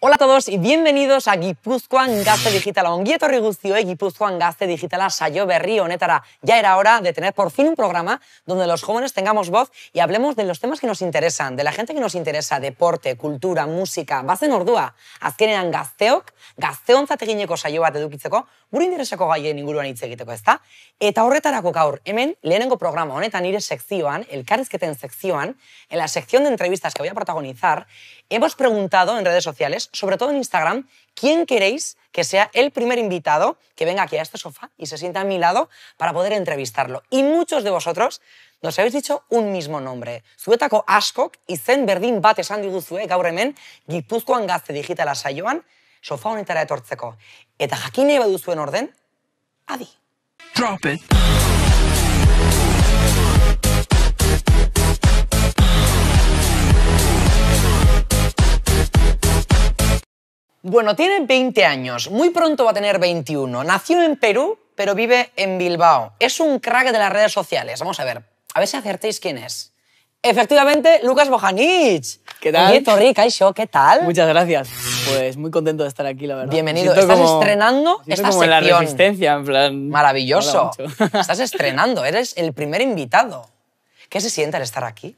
Hola a todos y bienvenidos a Gipuzkoan Gazte Digitala. Ongi etorri guztioi Gipuzkoan Gazte Digitala saio berri honetara. Ya era hora de tener por fin un programa donde los jóvenes tengamos voz y hablemos de los temas que nos interesan, de la gente que nos interesa, deporte, cultura, música. Bazen ordua, azkenean gazteok, gazteontzat egineko saio bat edukitzeko, gure intereseko gaien inguruan hitz egiteko, ezta? Eta horretarako gaur, hemen lehenengo programa honetan nire sekzioan, elkarrizketen sekzioan, en la sección de entrevistas que voy a protagonizar, hemos preguntado en redes sociales, sobre todo en Instagram, quién queréis que sea el primer invitado que venga aquí a este sofá y se sienta a mi lado para poder entrevistarlo. Y muchos de vosotros nos habéis dicho un mismo nombre. Zuetako askok izen berdin bat esan diguzue gaur hemen Gipuzkoan Gazte Digitala saioan sofa honetara etortzeko. Eta jakin nahi baduzuen orden, adi. Drop it. Bueno, tiene 20 años, muy pronto va a tener 21. Nació en Perú, pero vive en Bilbao. Es un crack de las redes sociales. Vamos a ver si acertéis quién es. Efectivamente, Lukas Bojanic. ¿Qué tal? Oye, Torri, Kaixo, ¿qué tal? Muchas gracias. Pues muy contento de estar aquí, la verdad. Bienvenido. Estás estrenando esta como sección. En la Resistencia, en plan... Maravilloso. Estás estrenando, eres el primer invitado. ¿Qué se siente al estar aquí?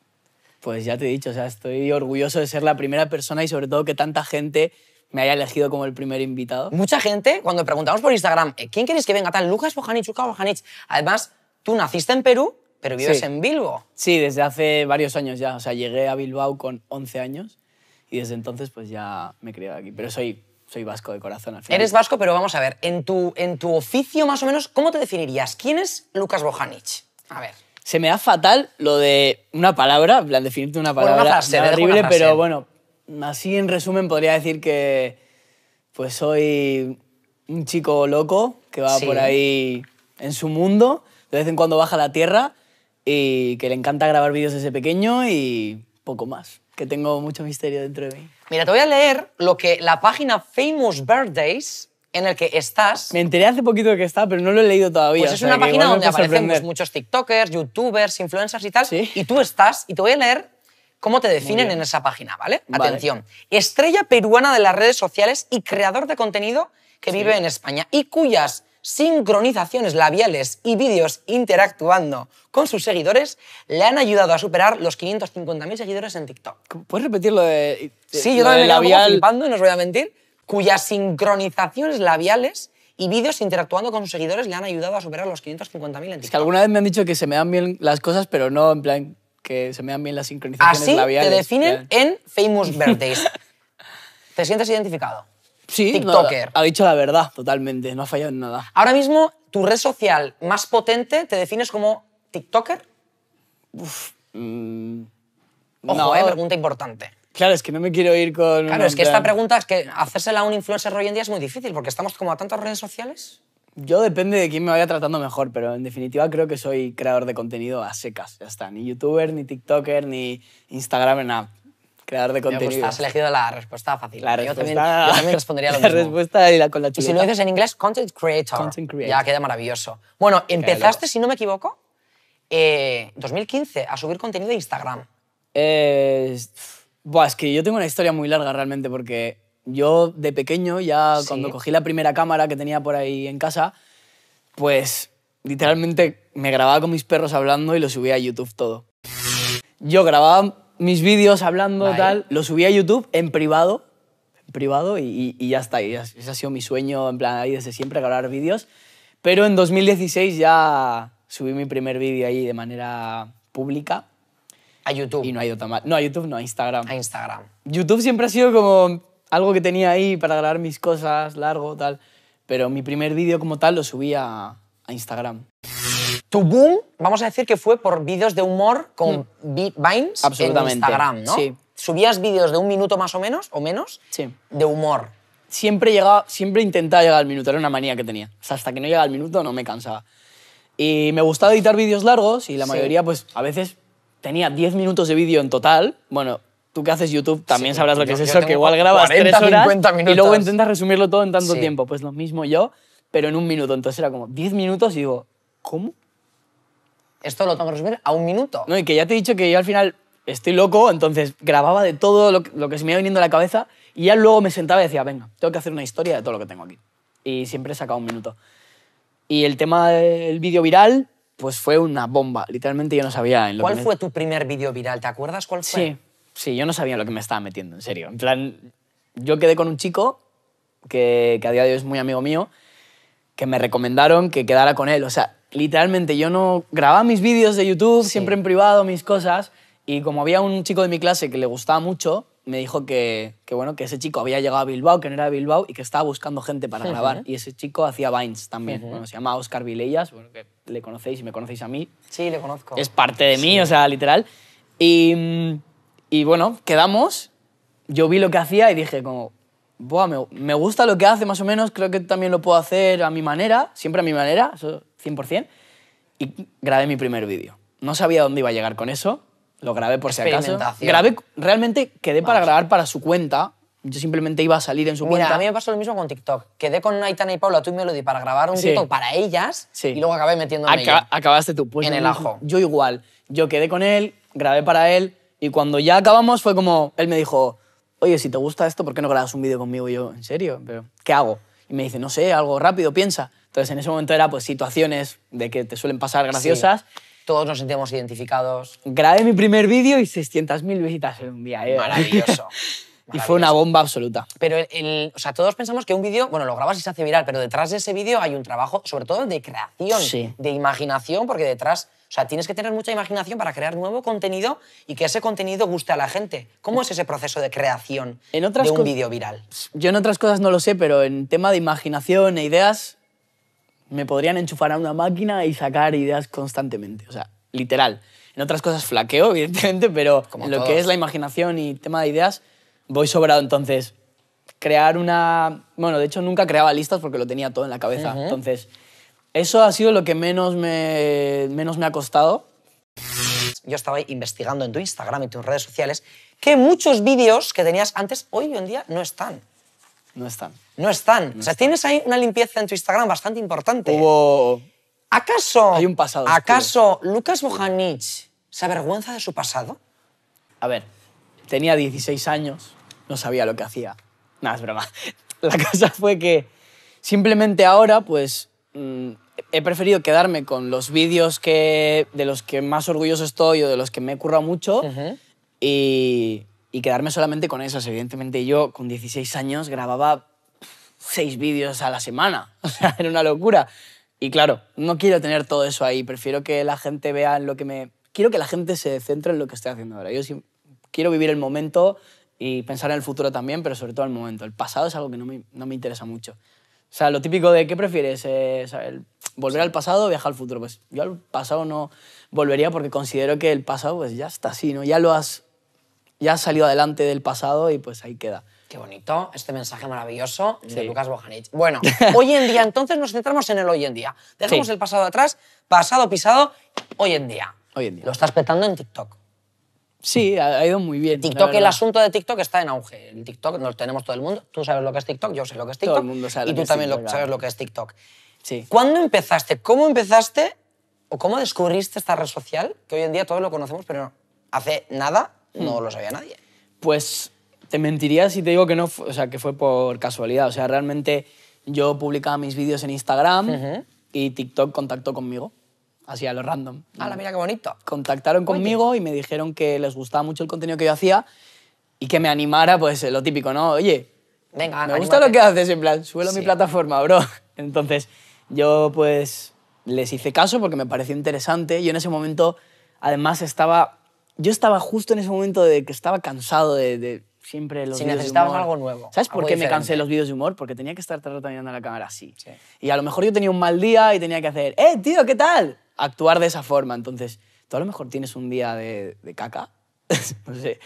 Pues ya te he dicho, o sea, estoy orgulloso de ser la primera persona y sobre todo que tanta gente me haya elegido como el primer invitado. Mucha gente, cuando preguntamos por Instagram, ¿quién queréis que venga tal? Lukas Bojanic, Lukas Bojanic. Además, tú naciste en Perú, pero vives en Bilbo. Sí, desde hace varios años ya. O sea, llegué a Bilbao con 11 años y desde entonces pues ya me he criado aquí. Pero soy vasco de corazón al final. Eres vasco, pero vamos a ver, en tu oficio más o menos, ¿cómo te definirías? ¿Quién es Lukas Bojanic? A ver. Se me da fatal lo de una palabra, en plan, definirte una palabra. Una frase, horrible, una frase. Pero bueno, así en resumen podría decir que pues soy un chico loco que va por ahí en su mundo, de vez en cuando baja a la tierra y que le encanta grabar vídeos desde pequeño y poco más, que tengo mucho misterio dentro de mí. Mira, te voy a leer lo que la página Famous Birthdays, en el que estás... Me enteré hace poquito de que está, pero no lo he leído todavía. Pues es una página donde aparecen pues, muchos tiktokers, youtubers, influencers y tal, y tú estás, y te voy a leer cómo te definen en esa página, ¿vale? Atención. Estrella peruana de las redes sociales y creador de contenido que vive en España y cuyas sincronizaciones labiales y vídeos interactuando con sus seguidores le han ayudado a superar los 550.000 seguidores en TikTok. ¿Puedes repetirlo de sí, yo también me quedo un poco flipando, y no os voy a mentir, cuyas sincronizaciones labiales y vídeos interactuando con sus seguidores le han ayudado a superar los 550.000 en TikTok. Es que alguna vez me han dicho que se me dan bien las cosas, pero no en plan que se me dan bien las sincronizaciones labiales. Así te definen en Famous Birthdays. ¿Te sientes identificado? Sí, TikToker. No, ha dicho la verdad, totalmente, no ha fallado en nada. Ahora mismo, tu red social más potente, ¿te defines como TikToker? Ojo, pregunta importante. Claro, es que no me quiero ir con... Claro, es que esta pregunta, es que hacérsela a un influencer hoy en día es muy difícil, porque estamos como a tantas redes sociales. Yo depende de quién me vaya tratando mejor, pero en definitiva creo que soy creador de contenido a secas, ya está. Ni youtuber, ni tiktoker, ni instagramer, nada. Creador de contenido. Pues has elegido la respuesta fácil. Yo también respondería lo mismo. La respuesta y con la chuleta. Y si lo dices en inglés, content creator. Content creator. Ya queda maravilloso. Bueno, empezaste, si no me equivoco, 2015 a subir contenido de Instagram. Es que yo tengo una historia muy larga realmente, porque yo de pequeño, ya cuando cogí la primera cámara que tenía por ahí en casa, pues literalmente me grababa con mis perros hablando y lo subía a YouTube todo. Yo grababa mis vídeos hablando, tal, lo subí a YouTube en privado y ya está. Y ese ha sido mi sueño, en plan, ahí desde siempre, grabar vídeos. Pero en 2016 ya subí mi primer vídeo ahí de manera pública. A YouTube. Y no ha ido tan mal. No, a YouTube no, a Instagram. A Instagram. YouTube siempre ha sido como algo que tenía ahí para grabar mis cosas, largo, tal. Pero mi primer vídeo como tal lo subí a Instagram. Tu boom, vamos a decir que fue por vídeos de humor con Vines en Instagram, ¿no? Sí. ¿Subías vídeos de 1 minuto más o menos, sí, de humor? Siempre intentaba llegar al minuto, era una manía que tenía. O sea, hasta que no llegaba al minuto no me cansaba. Y me gustaba editar vídeos largos y la mayoría, pues, a veces tenía 10 minutos de vídeo en total. Bueno, tú que haces YouTube también sabrás lo que es eso, que igual grabas 3 horas y luego intentas resumirlo todo en tanto tiempo. Pues lo mismo yo, pero en 1 minuto. Entonces era como 10 minutos y digo, ¿cómo? Esto lo tengo que resumir a 1 minuto. No, y que ya te he dicho que yo al final estoy loco, entonces grababa de todo lo que se me iba viniendo a la cabeza Y ya luego me sentaba y decía, venga, tengo que hacer una historia de todo lo que tengo aquí. Y siempre he sacado un minuto. Y el tema del vídeo viral, pues fue una bomba. Literalmente yo no sabía en lo ¿Cuál que fue tu primer vídeo viral? ¿Te acuerdas cuál fue? Sí, sí, yo no sabía en lo que me estaba metiendo, en serio. En plan, yo quedé con un chico que a día de hoy es muy amigo mío, que me recomendaron que quedara con él. O sea, literalmente yo no grababa mis vídeos de YouTube, siempre en privado, mis cosas, y como había un chico de mi clase que le gustaba mucho, me dijo bueno, que ese chico había llegado a Bilbao, que no era de Bilbao, y que estaba buscando gente para grabar. Y ese chico hacía Vines también. Bueno, se llama Óscar Vilellas, bueno, que le conocéis y me conocéis a mí. Sí, le conozco. Es parte de mí, o sea, literal. Y bueno, quedamos, yo vi lo que hacía y dije como, buah, me gusta lo que hace más o menos, creo que también lo puedo hacer a mi manera, siempre a mi manera, eso 100%, y grabé mi primer vídeo. No sabía dónde iba a llegar con eso, lo grabé por si acaso. Grabé, realmente quedé para grabar para su cuenta, yo simplemente iba a salir en su cuenta. Mira, a mí me pasó lo mismo con TikTok. Quedé con Aitana y Paula, tú y Melody, para grabar un TikTok para ellas y luego acabé metiéndome Acabaste tú, pues en el ajo. Yo igual, yo quedé con él, grabé para él y cuando ya acabamos fue como, él me dijo, oye, si te gusta esto, ¿por qué no grabas un vídeo conmigo? Y yo, ¿en serio? ¿Pero qué hago? Y me dice, no sé, algo rápido, piensa. Entonces en ese momento era pues situaciones de que te suelen pasar graciosas. Sí. Todos nos sentíamos identificados. Grabé mi primer vídeo y 600.000 visitas en un día. Maravilloso. Y fue una bomba absoluta. Pero o sea, todos pensamos que un vídeo, bueno, lo grabas y se hace viral, pero detrás de ese vídeo hay un trabajo, sobre todo de creación, de imaginación, porque detrás, o sea, tienes que tener mucha imaginación para crear nuevo contenido y que ese contenido guste a la gente. ¿Cómo es ese proceso de creación de un vídeo viral? Yo en otras cosas no lo sé, pero en tema de imaginación e ideas, me podrían enchufar a una máquina y sacar ideas constantemente. O sea, literal. En otras cosas flaqueo, evidentemente, pero en lo que es la imaginación y tema de ideas, voy sobrado. Entonces, crear una... Bueno, de hecho, nunca creaba listas porque lo tenía todo en la cabeza. Entonces, eso ha sido lo que menos me ha costado. Yo estaba investigando en tu Instagram y tus redes sociales que muchos vídeos que tenías antes, hoy en día, no están. No están. No están. O sea, tienes ahí una limpieza en tu Instagram bastante importante. Hubo... ¿Acaso, Hay un pasado Lucas Bojanic se avergüenza de su pasado? A ver, tenía 16 años, no sabía lo que hacía. Nada, es broma. La cosa fue que simplemente ahora, pues, he preferido quedarme con los vídeos de los que más orgulloso estoy o de los que me he currado mucho y quedarme solamente con esos. Evidentemente yo, con 16 años, grababa 6 vídeos a la semana. O sea, era una locura. Y claro, no quiero tener todo eso ahí. Prefiero que la gente vea en lo que me... Quiero que la gente se centre en lo que estoy haciendo ahora. Yo sí quiero vivir el momento y pensar en el futuro también, pero sobre todo el momento. El pasado es algo que no me interesa mucho. O sea, lo típico de ¿qué prefieres? ¿Volver al pasado o viajar al futuro? Pues yo al pasado no volvería porque considero que el pasado pues ya está así, ¿no? Ya has salido adelante del pasado y pues ahí queda. Qué bonito este mensaje maravilloso de Lucas Bojanic. Bueno, hoy en día, entonces nos centramos en el hoy en día. Dejamos el pasado atrás, pasado pisado, hoy en día. Hoy en día. Lo estás petando en TikTok. Sí, ha ido muy bien. TikTok, el asunto de TikTok está en auge. El TikTok lo tenemos todo el mundo. Tú sabes lo que es TikTok, yo sé lo que es TikTok. Todo el mundo sabe y tú también sabes lo que es TikTok. Sí. ¿Cuándo empezaste? ¿Cómo empezaste? ¿O cómo descubriste esta red social? Que hoy en día todos lo conocemos, pero hace nada no lo sabía nadie. Pues te mentiría si te digo que no, o sea, que fue por casualidad. O sea, realmente yo publicaba mis vídeos en Instagram y TikTok contactó conmigo, así a lo random. ¡Hala, mira qué bonito! Contactaron conmigo y me dijeron que les gustaba mucho el contenido que yo hacía y que me animara, pues lo típico, ¿no? Oye, venga, me gusta lo que haces, en plan, súbelo a mi plataforma, bro. Entonces yo pues les hice caso porque me pareció interesante. Yo en ese momento, además, yo estaba justo en ese momento de que estaba cansado de siempre los vídeos de humor. Necesitabas algo nuevo. ¿Sabes por qué me cansé de los vídeos de humor? Porque tenía que estar todo el rato mirando a la cámara así. Sí. Y a lo mejor yo tenía un mal día y tenía que hacer, tío, ¿qué tal? Actuar de esa forma. Entonces, tú a lo mejor tienes un día de caca, no sé,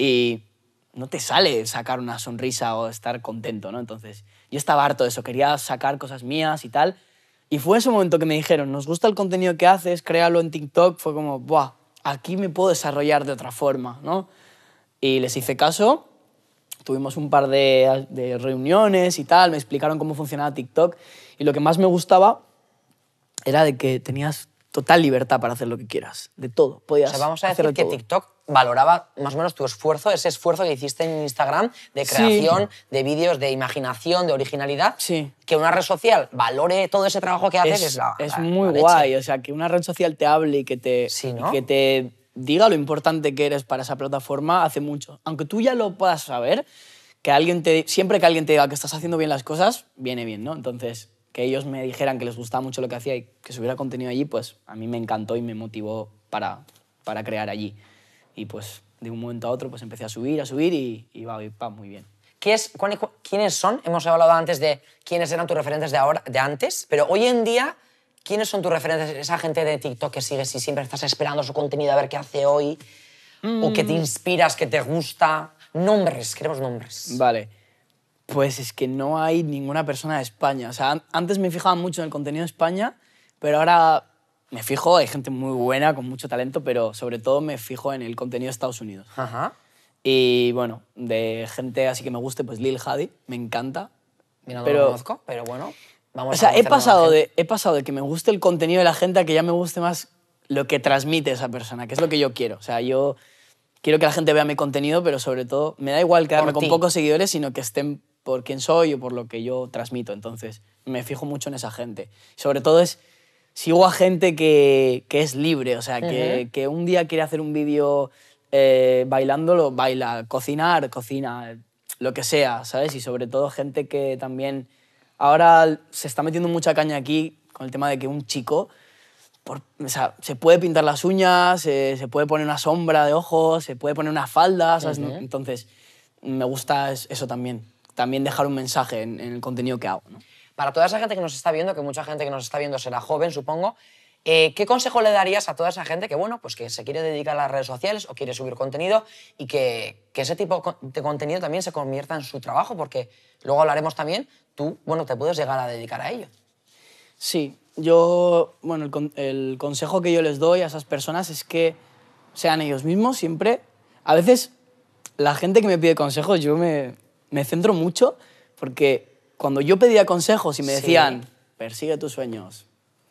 y no te sale sacar una sonrisa o estar contento, ¿no? Entonces, yo estaba harto de eso, quería sacar cosas mías y tal. Y fue ese momento que me dijeron, nos gusta el contenido que haces, créalo en TikTok. Fue como, buah, aquí me puedo desarrollar de otra forma, ¿no? Y les hice caso, tuvimos un par de reuniones y tal, me explicaron cómo funcionaba TikTok y lo que más me gustaba era de que tenías total libertad para hacer lo que quieras, de todo. Podías O sea, vamos a hacer decir de que todo. TikTok valoraba más o menos tu esfuerzo, ese esfuerzo que hiciste en Instagram de Sí. creación, de vídeos, de imaginación, de originalidad. Sí. Que una red social valore todo ese trabajo que haces es la muy leche. guay, o sea, que una red social te hable y que te, Sí, ¿no? y que te diga lo importante que eres para esa plataforma hace mucho. Aunque tú ya lo puedas saber, siempre que alguien te diga que estás haciendo bien las cosas, viene bien, ¿no? Entonces, que ellos me dijeran que les gustaba mucho lo que hacía y que subiera contenido allí, pues a mí me encantó y me motivó para crear allí. Y pues de un momento a otro pues empecé a subir y va muy bien. ¿Quiénes son? Hemos hablado antes de quiénes eran tus referentes de antes, pero hoy en día, ¿quiénes son tus referentes? Esa gente de TikTok que sigues y siempre estás esperando su contenido a ver qué hace hoy, o que te inspiras, que te gusta. Nombres, queremos nombres. Vale. Pues es que no hay ninguna persona de España. O sea, antes me fijaba mucho en el contenido de España, pero ahora me fijo, hay gente muy buena, con mucho talento, pero sobre todo me fijo en el contenido de Estados Unidos. Ajá. Y bueno, de gente así que me guste, pues Lil Hadi, me encanta. Mira, no lo conozco, pero bueno, vamos O sea, a conocer he pasado de que me guste el contenido de la gente a que ya me guste más lo que transmite esa persona, que es lo que yo quiero. O sea, yo quiero que la gente vea mi contenido, pero sobre todo me da igual quedarme con pocos seguidores, sino que estén por quién soy o por lo que yo transmito. Entonces, me fijo mucho en esa gente. Sobre todo sigo a gente que es libre, o sea, que un día quiere hacer un vídeo bailando, lo baila, cocinar, cocina, lo que sea, ¿sabes? Y sobre todo gente que también ahora se está metiendo mucha caña aquí con el tema de que un chico o sea, se puede pintar las uñas, se puede poner una sombra de ojos, se puede poner una falda, ¿sabes? Entonces, me gusta eso también. También dejar un mensaje en el contenido que hago, ¿no? Para toda esa gente que nos está viendo, que mucha gente que nos está viendo será joven, supongo, ¿qué consejo le darías a toda esa gente que, bueno, pues que se quiere dedicar a las redes sociales o quiere subir contenido y que ese tipo de contenido también se convierta en su trabajo? Porque luego hablaremos también, tú, bueno, te puedes llegar a dedicar a ello. Sí, bueno, el consejo que yo les doy a esas personas es que sean ellos mismos siempre. A veces la gente que me pide consejos, yo me centro mucho porque cuando yo pedía consejos y me decían, persigue tus sueños,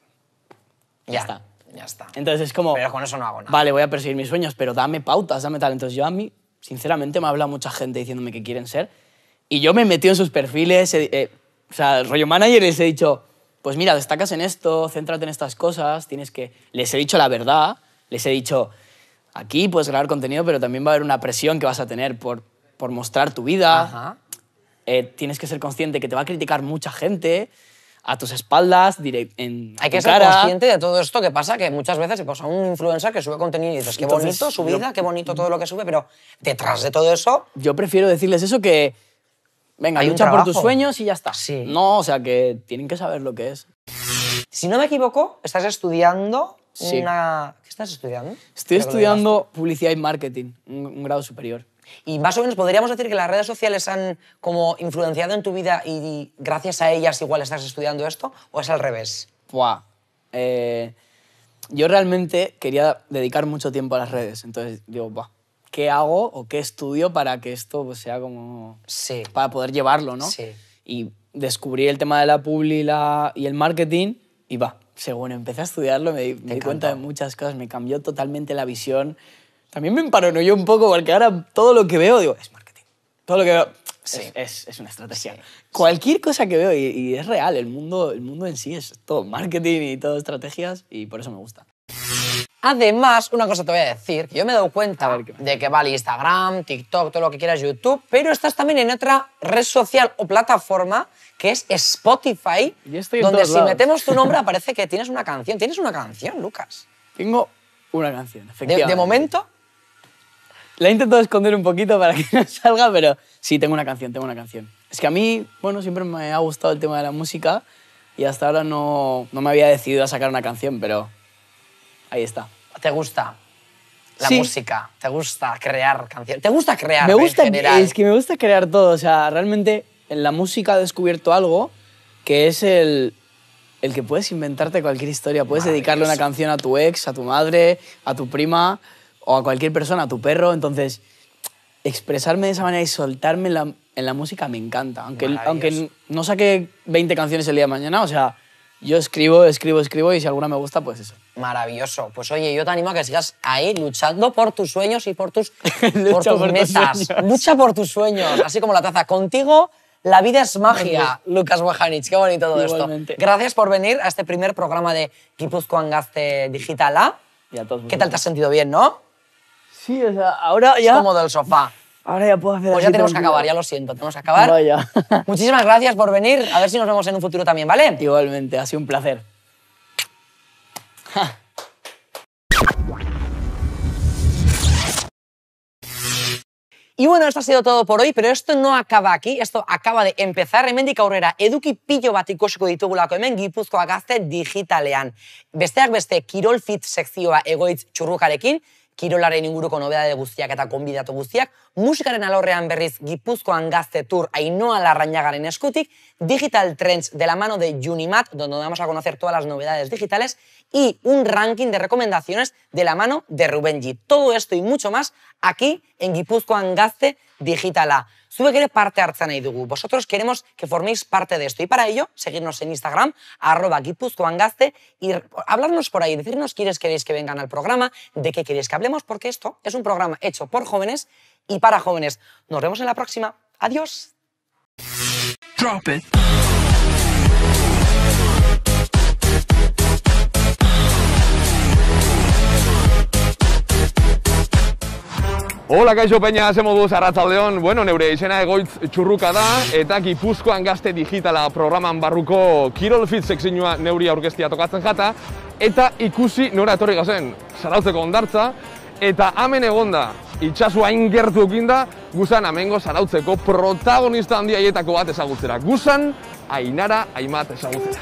ya está. Ya está. Entonces es como, pero con eso no hago nada. Vale, voy a perseguir mis sueños, pero dame pautas, dame tal. Entonces yo a mí, sinceramente, me habla mucha gente diciéndome que quieren ser y yo me he metido en sus perfiles, o sea, rollo manager, les he dicho, pues mira, destacas en esto, céntrate en estas cosas, les he dicho la verdad, les he dicho, aquí puedes grabar contenido, pero también va a haber una presión que vas a tener por mostrar tu vida. Ajá. Tienes que ser consciente que te va a criticar mucha gente a tus espaldas, Hay que ser consciente de todo esto que pasa, que muchas veces pues, a un influencer que sube contenido y dices, qué bonito su vida, qué bonito todo lo que sube, pero detrás de todo eso... Yo prefiero decirles eso que, venga, lucha por tus sueños y ya está. Sí. No, o sea, que tienen que saber lo que es. Si no me equivoco, estás estudiando Sí. ¿Qué estás estudiando? Estoy estudiando publicidad y marketing, un grado superior. Y más o menos podríamos decir que las redes sociales han como influenciado en tu vida y gracias a ellas igual estás estudiando esto, ¿o es al revés? Buah. Yo realmente quería dedicar mucho tiempo a las redes, entonces digo, buah, ¿qué hago o qué estudio para que esto pues, sea como... Sí. Para poder llevarlo, ¿no? Sí. Y descubrí el tema de la publi y el marketing y va, según empecé a estudiarlo me di cuenta de muchas cosas, me cambió totalmente la visión. También me emparanoió un poco porque ahora todo lo que veo, digo, es marketing. Todo lo que veo es una estrategia. Sí. Cualquier cosa que veo, y es real, el mundo en sí es todo marketing y todo estrategias y por eso me gusta. Además, una cosa te voy a decir, que yo me he dado cuenta de que vale Instagram, TikTok, todo lo que quieras, YouTube, pero estás también en otra red social o plataforma que es Spotify, donde si metemos tu nombre aparece que tienes una canción. ¿Tienes una canción, Lucas? Tengo una canción, efectivamente. De momento... La he intentado esconder un poquito para que no salga, pero sí, tengo una canción. Es que a mí, bueno, siempre me ha gustado el tema de la música y hasta ahora no me había decidido a sacar una canción, pero ahí está. ¿Te gusta la Sí. música? ¿Te gusta crear canciones? ¿Te gusta crear Me gusta, en general? es que me gusta crear todo. O sea, realmente en la música he descubierto algo que es el que puedes inventarte cualquier historia. Puedes dedicarle una canción a tu ex, a tu madre, a tu prima o a cualquier persona, a tu perro. Entonces, expresarme de esa manera y soltarme en la música me encanta. Aunque no saque 20 canciones el día de mañana, o sea, yo escribo y si alguna me gusta, pues eso. Maravilloso. Pues oye, yo te animo a que sigas ahí luchando por tus sueños y por tus metas. Lucha por tus sueños, así como la taza. Contigo, la vida es magia, Lucas Bojanic. Qué bonito todo Igualmente. esto. Gracias por venir a este primer programa de Gipuzkoan Gazte Digitala. Y a todos ¿Qué tal te has sentido bien, no? Sí, o sea, ahora ya... Es cómodo el sofá. Ahora ya puedo hacer Pues así ya tenemos que tranquilo. acabar, ya lo siento, tenemos que acabar. Vaya. Muchísimas gracias por venir. A ver si nos vemos en un futuro también, ¿vale? Igualmente, ha sido un placer. Y bueno, esto ha sido todo por hoy, pero esto no acaba aquí, esto acaba de empezar. Hemendik aurrera eduki pilo bat ikusiko ditugulako hemen Gipuzkoa Gazte Digitalean. Besteak beste, Kirol Fit sekzioa Egoitz Txurrukarekin, kirolaren inguruko nobedade guztiak eta gonbidatu guztiak, musikaren alorrean berriz Gipuzkoan Gazte Tour Ainhoa Larrañagaren eskutik, Digital Trends de la mano de Junimat, donde vamos a conocer todas las novedades digitales, y un ranking de recomendaciones de la mano de Rubén G. Todo esto y mucho más aquí en Gipuzkoan Gazte Digitala. Zuek ere parte hartzen nahi dugu. Vosotros queremos que forméis parte de esto. Y para ello, seguirnos en Instagram, @Gipuzkoangazte, y hablarnos por ahí, decirnos quiénes queréis que vengan al programa, de qué queréis que hablemos, porque esto es un programa hecho por jóvenes y para jóvenes. Nos vemos en la próxima. Adiós. Drop it. Hola, kaixo peña, ze moduz arratsaldeon. Bueno, neure izena Egoitz Txurruka da, eta Gipuzkoan Gazte Digitala programan barruko Kirol Fit sekzioa neuri aurkeztia tokatzen jata, eta ikusi nora etorri gazen, Zarautzeko hondartza, eta hemen egonda, itsasoa hain gertu eginda, guzan hemengo Zarautzeko protagonista handi haietako bat ezagutzera. Guzan, Ainara Aimat ezagutzera.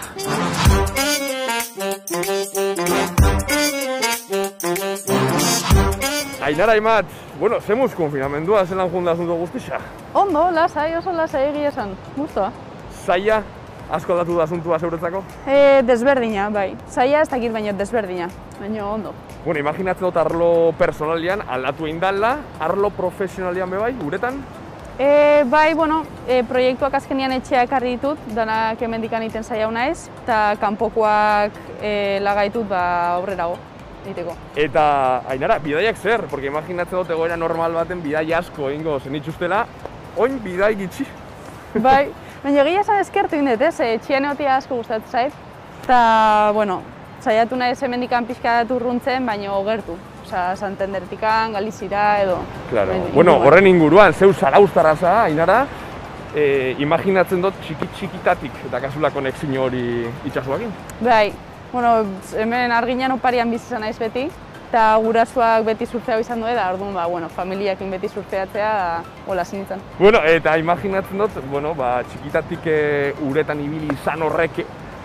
Ainara Aimat, bueno, zemuz konfinamendua, zelan junda asunto guztixa? Ondo, lasai, oso lasai egia esan, gustoa. Zaila, asko datu da asuntua zeuretzako? Desberdina, bai. Zaila ez dakit baino desberdina, baina ondo. Bueno, imaginatzen dut arlo personalian aldatu egin dala, arlo profesionalian bebai, uretan? Bai, bueno, proiektuak azkenian etxeak ekarri ditut, danak hemendikan egiten zaila naiz, eta kanpokoak lagaitut aurrerago egiteko. Eta, Ainara, bidaiak zer? Porque imaginatzen dut egoera normal baten bidai asko egingo zenituztela, oin bidai gitxi. Bai, baina egia esan eskertu indet, ez? Etxean egotia asko gustatzen zait, eta, bueno, saiatu naiz hemendikan pixka bat urruntzen, baina gertu. Osa, Santandertikan, Galizira edo... Claro. Bueno, horren inguruan, zeu zarauztarraza, Ainara, imaginatzen dut txikitatik eta kasulako konexio hori itsasoakin. Bai, bueno, hemen Arginan oparian bizi izan naiz beti, eta gurasoak beti surfeago izan du da, orduan, bueno, familiakin beti surfeatzea, hola zinitzen. Bueno, eta imaginatzen dut, bueno, txikitatik uretan ibili izan horrek,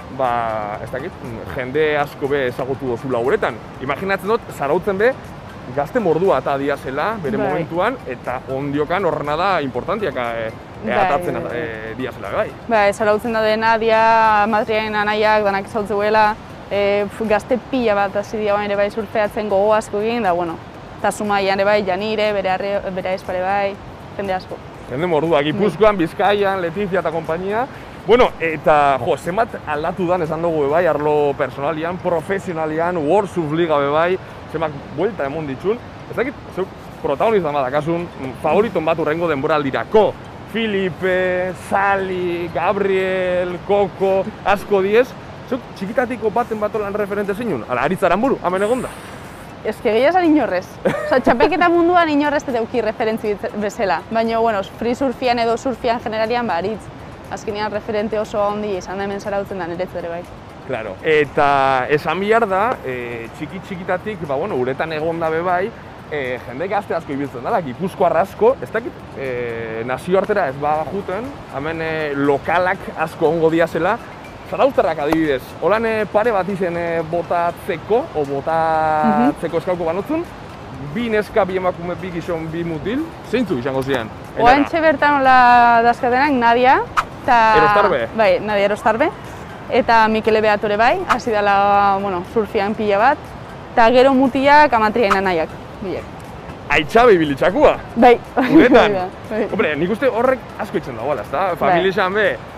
ez dakit, jende asko be ezagutu dozula uretan. Imaginatzen dut, Zarautzen be, gazte mordua eta diazela, bere momentuan, eta ondiokan horrena da importantiak atatzen diazela, bai. Bai, Zarautzen da dena, dia Madrilen anaiak, danak ezautzeuela, gazte pila bat hasi dira ere bai surfeatzen gogo asko egin, da, bueno, eta Zumaian ere bai, Janire, bere espare bai, jende asko. Jende mordua, Gipuzkoan, Bizkaian, Letizia eta kompainia. Bueno, eta, zenbat aldatu dan esan dugu bai, arlo personalian, profesionalian, World Surf Liga bai, zenbat buelta emon ditxun. Ez dakit, zeuk protagonista badakasun, favoriton bat urrengo denboraldirako. Filipe, Sali, Gabriel, Koko, asko diez. Zeuk txikitatiko baten batolan referente zinun? Ala, Aritz Aranburu, hemen egonda. Ez que gehiago esan inorrez. Osa, txapelketa munduan inorrez eta euki referentzi bezala. Baina, bueno, free surfian edo surfian generalian, Aritz. Azkenean referente oso handi izan da hemen Zarautzen da niretzu ere bai. Claro. Eta esan bihar da, txikitatik, bueno, uretan egonda be bai, jende gazte asko ibiltzen dela, Gipuzkoar asko, ez dakit, nazioartera ez juten, hemen lokalak asko ongo diazela, Zarauztarrak adibidez, holan pare bat izen botatzeko, o botatzeko eskauko banotzun, bi neska, bi emakume, bi gizon, bi mutil, zeintzu izango ziren? Oantxe bertan hola dazkatenak, Nadia, Erostarbe? Bai, Nadia Erostarbe, eta Mikele Beatore bai, hasi dela, bueno, surfian pila bat, eta gero mutilak Amatriain anaiak, bilek. Aitxabe ibilitxakua? Bai. Uretan? Hombre, nik uste horrek asko itzen dagoela, ezta? Familia izan be,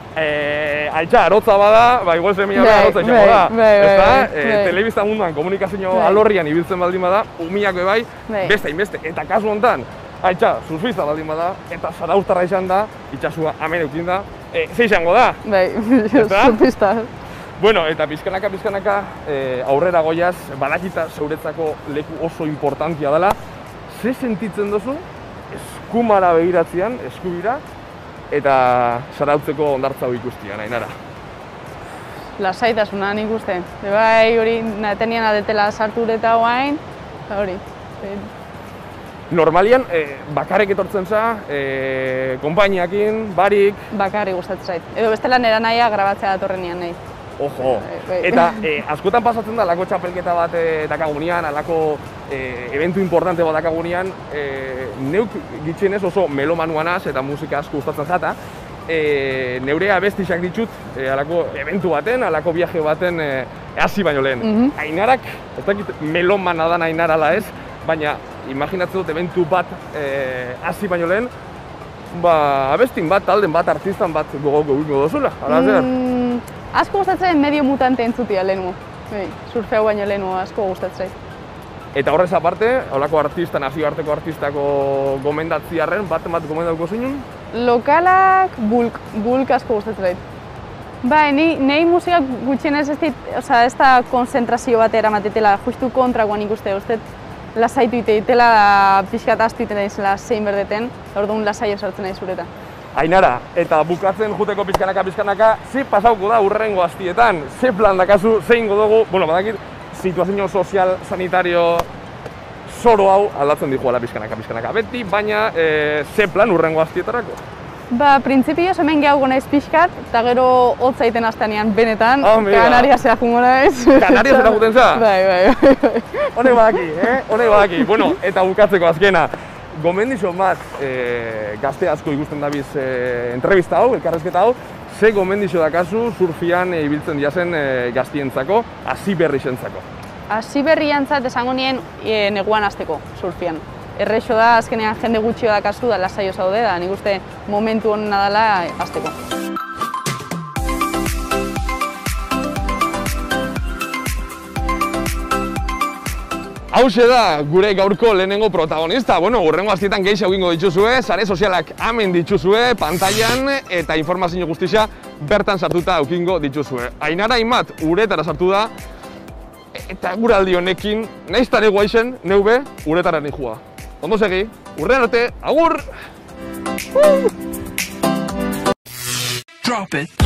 Altxa, arotza bada, ba, igual semia arotza itxako da. Telebista munduan komunikazio alorrian ibiltzen baldin bada, umiak bai, beste hainbeste. Eta kasu honetan, altxa, surfista baldin bada, eta zaraustarra izan da, itxasua hemen eukin da, ze izango da? Bai, surfista. Bueno, eta pizkanaka aurrera goiaz, badakita zeuretzako leku oso importantia dela. Ze sentitzen duzu, eskumara begiratzean, eskubira, eta zarautzeko ondartza hau ikustian, Ainara? Lasaitasuna nik uste. Bai, hori, tenian adetela sartu eta guain, hori. Normalian, bakarrik etortzen za, konpainiakin, barik... Bakarrik gustatzen zait. Edo bestela nera nahia grabatzea datorrenian nahi. Ojo, eta askotan pasatzen da, alako txapelketa bat dakagunean, alako eventu importante bat dakagunean, neuk gitxenez oso melomanuanaz eta musika asko gustatzen jata, neure abestixak ditut alako eventu baten, alako viaje baten hasi baino lehen. Ainarak, ez dakit melomana da Ainarala ez, baina imaginatzen dut eventu bat hasi baino lehen, abestin bat, talden bat, artistan bat gogo dozula, ala zer? Asko gustatzen medio mutante entzutia lehenu. Surfeu baino lehenu asko gustatzen. Eta horrez aparte, holako artista, nazioarteko artistako gomendatziarren, bat gomendatuko zinun? Lokalak, bulk asko gustatzen. Bai, nahi musika gutxienez ez da konzentrazio bat eramatitela, justu kontrakoan ikuste, lasaitu iteitela, pixkat astu iten izela zein berdeten, orduan lasaio sartzen nahi zureta. Ainara, eta bukatzen juteko pizkanaka, ze pasauko da urrengo astietan, ze plan dakazu, ze ingo dugu, badakit, situazio sozial, sanitario, zoro hau aldatzen dijuala pizkanaka beti, baina ze plan urrengo astietarako? Printzipioz hemen gehago naiz pixkat, eta gero hotza iten asteanean benetan, Kanariasea jungo naiz. Kanariasera juten za? Bai. Hone badaki. Bueno, eta bukatzeko azkena. Gomendizio bat gazte asko ikusten dabiz entrevista hau, elkarrezketa hau, ze gomendizio dakazu surfian ibiltzen diazen gaztientzako, hasi berri zentzako? Hasi berriantzat esango nien neguan hasteko surfian. Errexo da, azkenean jende gutxio dakazu da lasaio zaude, da nik uste momentu honena dela hasteko. Hauxe da gure gaurko lehenengo protagonista. Hurrengo astietan gehiago egingo dituzue, sare sozialak hemen dituzue, pantailan, eta informazio guztia bertan sartuta eukingo dituzue. Ainara Imat uretara sartu da, eta guraldi honekin, nahiz tare guaixen, neube, uretara nihua. Ondo segi, urrean arte, agur! Drop it.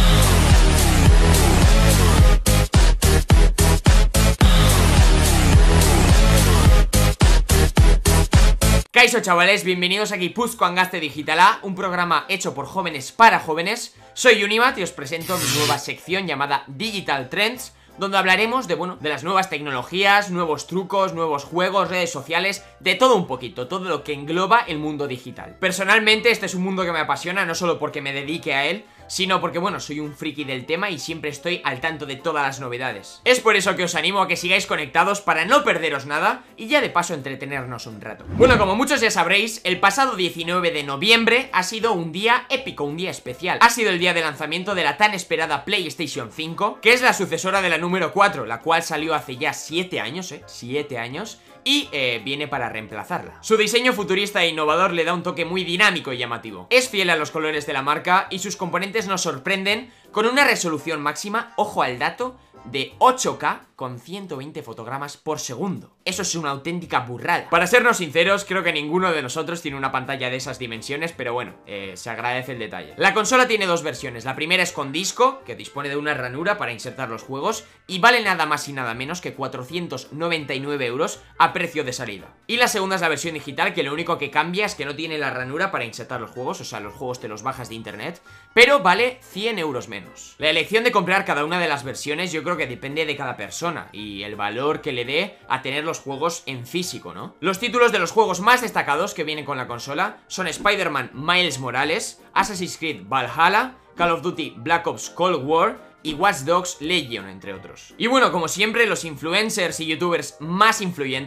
Kaixo chavales, bienvenidos a Guipúzcoan Gazte Digitala, un programa hecho por jóvenes para jóvenes. Soy Unimat y os presento mi nueva sección llamada Digital Trends, donde hablaremos de las nuevas tecnologías, nuevos trucos, nuevos juegos, redes sociales, de todo un poquito, todo lo que engloba el mundo digital. Personalmente este es un mundo que me apasiona, no solo porque me dedique a él, sino porque, soy un friki del tema y siempre estoy al tanto de todas las novedades. Es por eso que os animo a que sigáis conectados para no perderos nada y ya de paso entretenernos un rato. Como muchos ya sabréis, el pasado 19 de noviembre ha sido un día épico, un día especial. Ha sido el día de lanzamiento de la tan esperada PlayStation 5, que es la sucesora de la número 4, la cual salió hace ya 7 años, 7 años, y viene para reemplazarla. Su diseño futurista e innovador le da un toque muy dinámico y llamativo. Es fiel a los colores de la marca y sus componentes nos sorprenden con una resolución máxima, ojo al dato, de 8K con 120 fotogramas por segundo. Eso es una auténtica burrada. Para sernos sinceros, creo que ninguno de nosotros tiene una pantalla de esas dimensiones, pero se agradece el detalle. La consola tiene dos versiones. La primera es con disco, que dispone de una ranura para insertar los juegos, y vale nada más y nada menos que 499 euros a precio de salida. Y la segunda es la versión digital, que lo único que cambia es que no tiene la ranura para insertar los juegos, o sea, los juegos te los bajas de internet, pero vale 100 euros menos. La elección de comprar cada una de las versiones yo creo que depende de cada persona y el valor que le dé a tener los juegos en físico, ¿no? Los títulos de los juegos más destacados que vienen con la consola son Spider-Man Miles Morales, Assassin's Creed Valhalla, Call of Duty Black Ops Cold War y Watch Dogs Legion, entre otros. Y como siempre, los influencers y youtubers más influyentes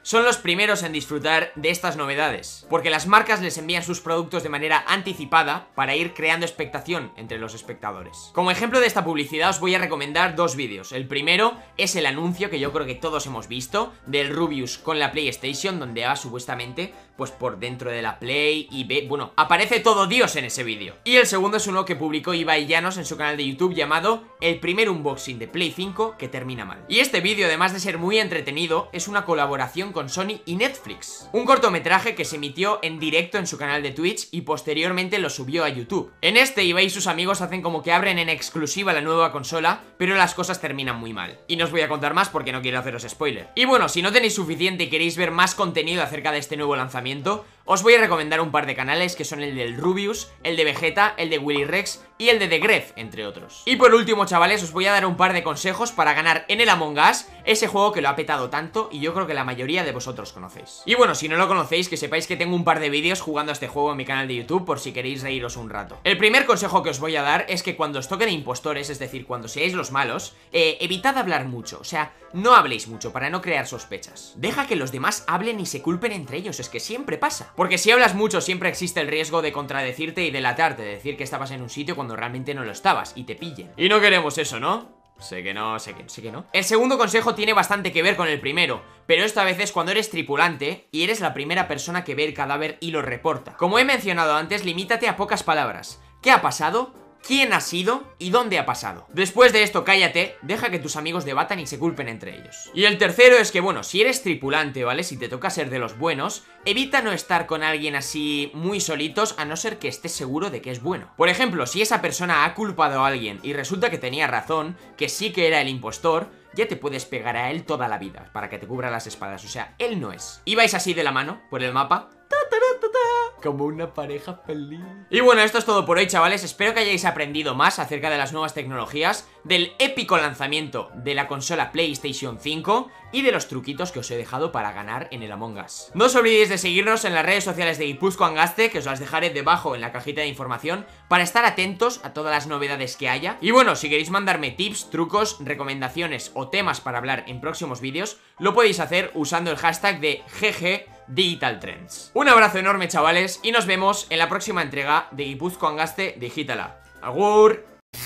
son los primeros en disfrutar de estas novedades, porque las marcas les envían sus productos de manera anticipada para ir creando expectación entre los espectadores. Como ejemplo de esta publicidad os voy a recomendar dos vídeos. El primero es el anuncio que yo creo que todos hemos visto del Rubius con la PlayStation, donde va supuestamente pues por dentro de la Play y ve, bueno, aparece todo Dios en ese vídeo. Y el segundo es uno que publicó Ibai Llanos en su canal de YouTube llamado El primer unboxing de Play 5 que termina mal. Y este vídeo, además de ser muy entretenido, es una colaboración con Sony y Netflix. Un cortometraje que se emitió en directo en su canal de Twitch y posteriormente lo subió a YouTube. En este, Ibai y sus amigos hacen como que abren en exclusiva la nueva consola, pero las cosas terminan muy mal. Y no os voy a contar más porque no quiero haceros spoiler. Y bueno, si no tenéis suficiente y queréis ver más contenido acerca de este nuevo lanzamiento, os voy a recomendar un par de canales que son el del Rubius, el de Vegeta, el de Willy Rex y el de The Gref, entre otros. Y por último, chavales, os voy a dar un par de consejos para ganar en el Among Us, ese juego que lo ha petado tanto y yo creo que la mayoría de vosotros conocéis. Y bueno, si no lo conocéis, que sepáis que tengo un par de vídeos jugando a este juego en mi canal de YouTube por si queréis reíros un rato. El primer consejo que os voy a dar es que cuando os toquen impostores, es decir, cuando seáis los malos, evitad hablar mucho, o sea, no habléis mucho para no crear sospechas. Deja que los demás hablen y se culpen entre ellos, es que siempre pasa. Porque si hablas mucho siempre existe el riesgo de contradecirte y delatarte, de decir que estabas en un sitio cuando realmente no lo estabas y te pillen. Y no queremos eso, ¿no? Sé que no. El segundo consejo tiene bastante que ver con el primero, pero esta vez es cuando eres tripulante y eres la primera persona que ve el cadáver y lo reporta. Como he mencionado antes, limítate a pocas palabras. ¿Qué ha pasado? ¿Quién ha sido? ¿Y dónde ha pasado? Después de esto, cállate, deja que tus amigos debatan y se culpen entre ellos. Y el tercero es que, bueno, si eres tripulante, ¿vale? Si te toca ser de los buenos, evita no estar con alguien así muy solitos, a no ser que estés seguro de que es bueno. Por ejemplo, si esa persona ha culpado a alguien y resulta que tenía razón, que sí que era el impostor, ya te puedes pegar a él toda la vida, para que te cubra las espaldas, o sea, él no es. Y vais así de la mano, por el mapa, como una pareja feliz. Y bueno, esto es todo por hoy, chavales. Espero que hayáis aprendido más acerca de las nuevas tecnologías, del épico lanzamiento de la consola PlayStation 5 y de los truquitos que os he dejado para ganar en el Among Us. No os olvidéis de seguirnos en las redes sociales de Guipúzcoa Gaste, que os las dejaré debajo en la cajita de información, para estar atentos a todas las novedades que haya. Y bueno, si queréis mandarme tips, trucos, recomendaciones o temas para hablar en próximos vídeos, lo podéis hacer usando el hashtag de #GGDigitalTrends. Un abrazo enorme, chavales, y nos vemos en la próxima entrega de Guipúzcoa Gaste Digitala. ¡Agur!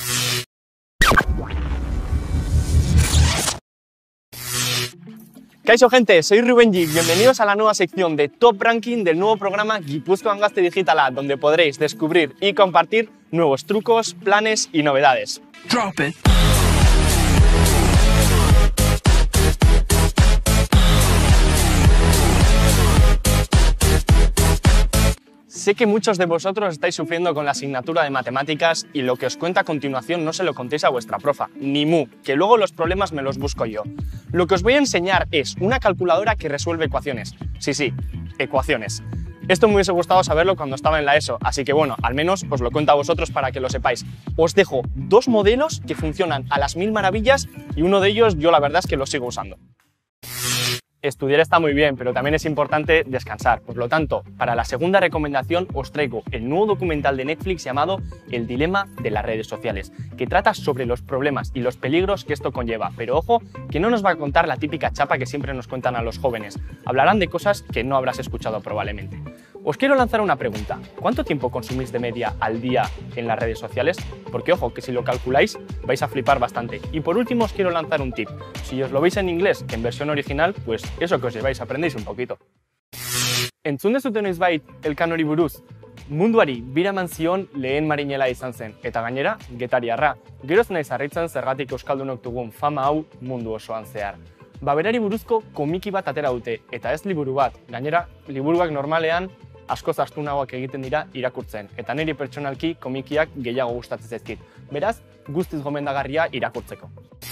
Kaixo gente, soy Rubén G. Bienvenidos a la nueva sección de Top Ranking del nuevo programa Guipúzcoa Gaste Digitala, donde podréis descubrir y compartir nuevos trucos, planes y novedades. Drop it. Sé que muchos de vosotros estáis sufriendo con la asignatura de matemáticas y lo que os cuento a continuación no se lo contéis a vuestra profa, ni mu, que luego los problemas me los busco yo. Lo que os voy a enseñar es una calculadora que resuelve ecuaciones. Sí, ecuaciones. Esto me hubiese gustado saberlo cuando estaba en la ESO, así que bueno, al menos os lo cuento a vosotros para que lo sepáis. Os dejo dos modelos que funcionan a las mil maravillas y uno de ellos yo la verdad es que lo sigo usando. Estudiar está muy bien, pero también es importante descansar. Por lo tanto, para la segunda recomendación os traigo el nuevo documental de Netflix llamado El dilema de las redes sociales, que trata sobre los problemas y los peligros que esto conlleva. Pero ojo, que no nos va a contar la típica chapa que siempre nos cuentan a los jóvenes. Hablarán de cosas que no habrás escuchado probablemente. Os quiero lanzar una pregunta. ¿Cuánto tiempo consumís de media al día en las redes sociales? Porque ojo, que si lo calculáis vais a flipar bastante. Y por último os quiero lanzar un tip. Si os lo veis en inglés que en versión original, pues eso que os lleváis aprendéis un poquito. Entzun dezuten noizbait elkan hori buruz, munduari bira eman zion lehen marinela izan zen, eta gainera, getariarra. Geroz naiz harritzen zergatik euskaldunok dugun fama hau mundu osoan zehar. Berari buruzko komiki bat atera dute, eta ez liburu bat. Gainera, liburuak normalean askoz astunagoak egiten dira irakurtzen, eta niri pertsonalki komikiak gehiago gustatzen zaizkit. Beraz, guztiz gomendagarria irakurtzeko.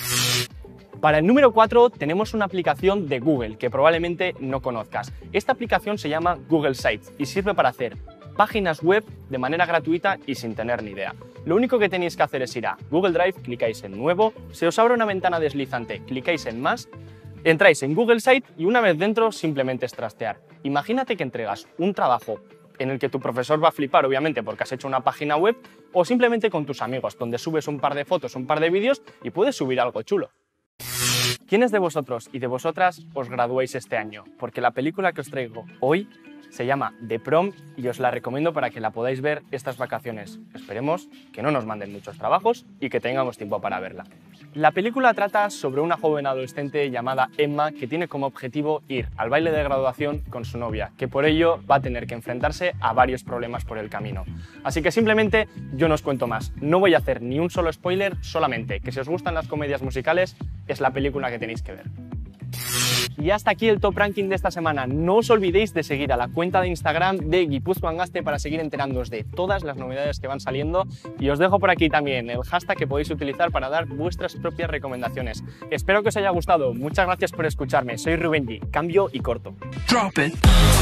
Para el número 4 tenemos una aplicación de Google que probablemente no conozcas. Esta aplicación se llama Google Sites y sirve para hacer páginas web de manera gratuita y sin tener ni idea. Lo único que tenéis que hacer es ir a Google Drive, clicáis en Nuevo, se os abre una ventana deslizante, clicáis en Más, entráis en Google Site y una vez dentro simplemente es trastear. Imagínate que entregas un trabajo en el que tu profesor va a flipar, obviamente, porque has hecho una página web, o simplemente con tus amigos, donde subes un par de fotos, un par de vídeos y puedes subir algo chulo. ¿Quiénes de vosotros y de vosotras os graduáis este año? Porque la película que os traigo hoy se llama The Prom y os la recomiendo para que la podáis ver estas vacaciones. Esperemos que no nos manden muchos trabajos y que tengamos tiempo para verla. La película trata sobre una joven adolescente llamada Emma que tiene como objetivo ir al baile de graduación con su novia, que por ello va a tener que enfrentarse a varios problemas por el camino. Así que simplemente yo no os cuento más. No voy a hacer ni un solo spoiler, solamente que si os gustan las comedias musicales es la película que tenéis que ver. Y hasta aquí el Top Ranking de esta semana. No os olvidéis de seguir a la cuenta de Instagram de Guipúzcoa en Gazte para seguir enterándoos de todas las novedades que van saliendo. Y os dejo por aquí también el hashtag que podéis utilizar para dar vuestras propias recomendaciones. Espero que os haya gustado. Muchas gracias por escucharme. Soy Rubén G. Cambio y corto. Drop it.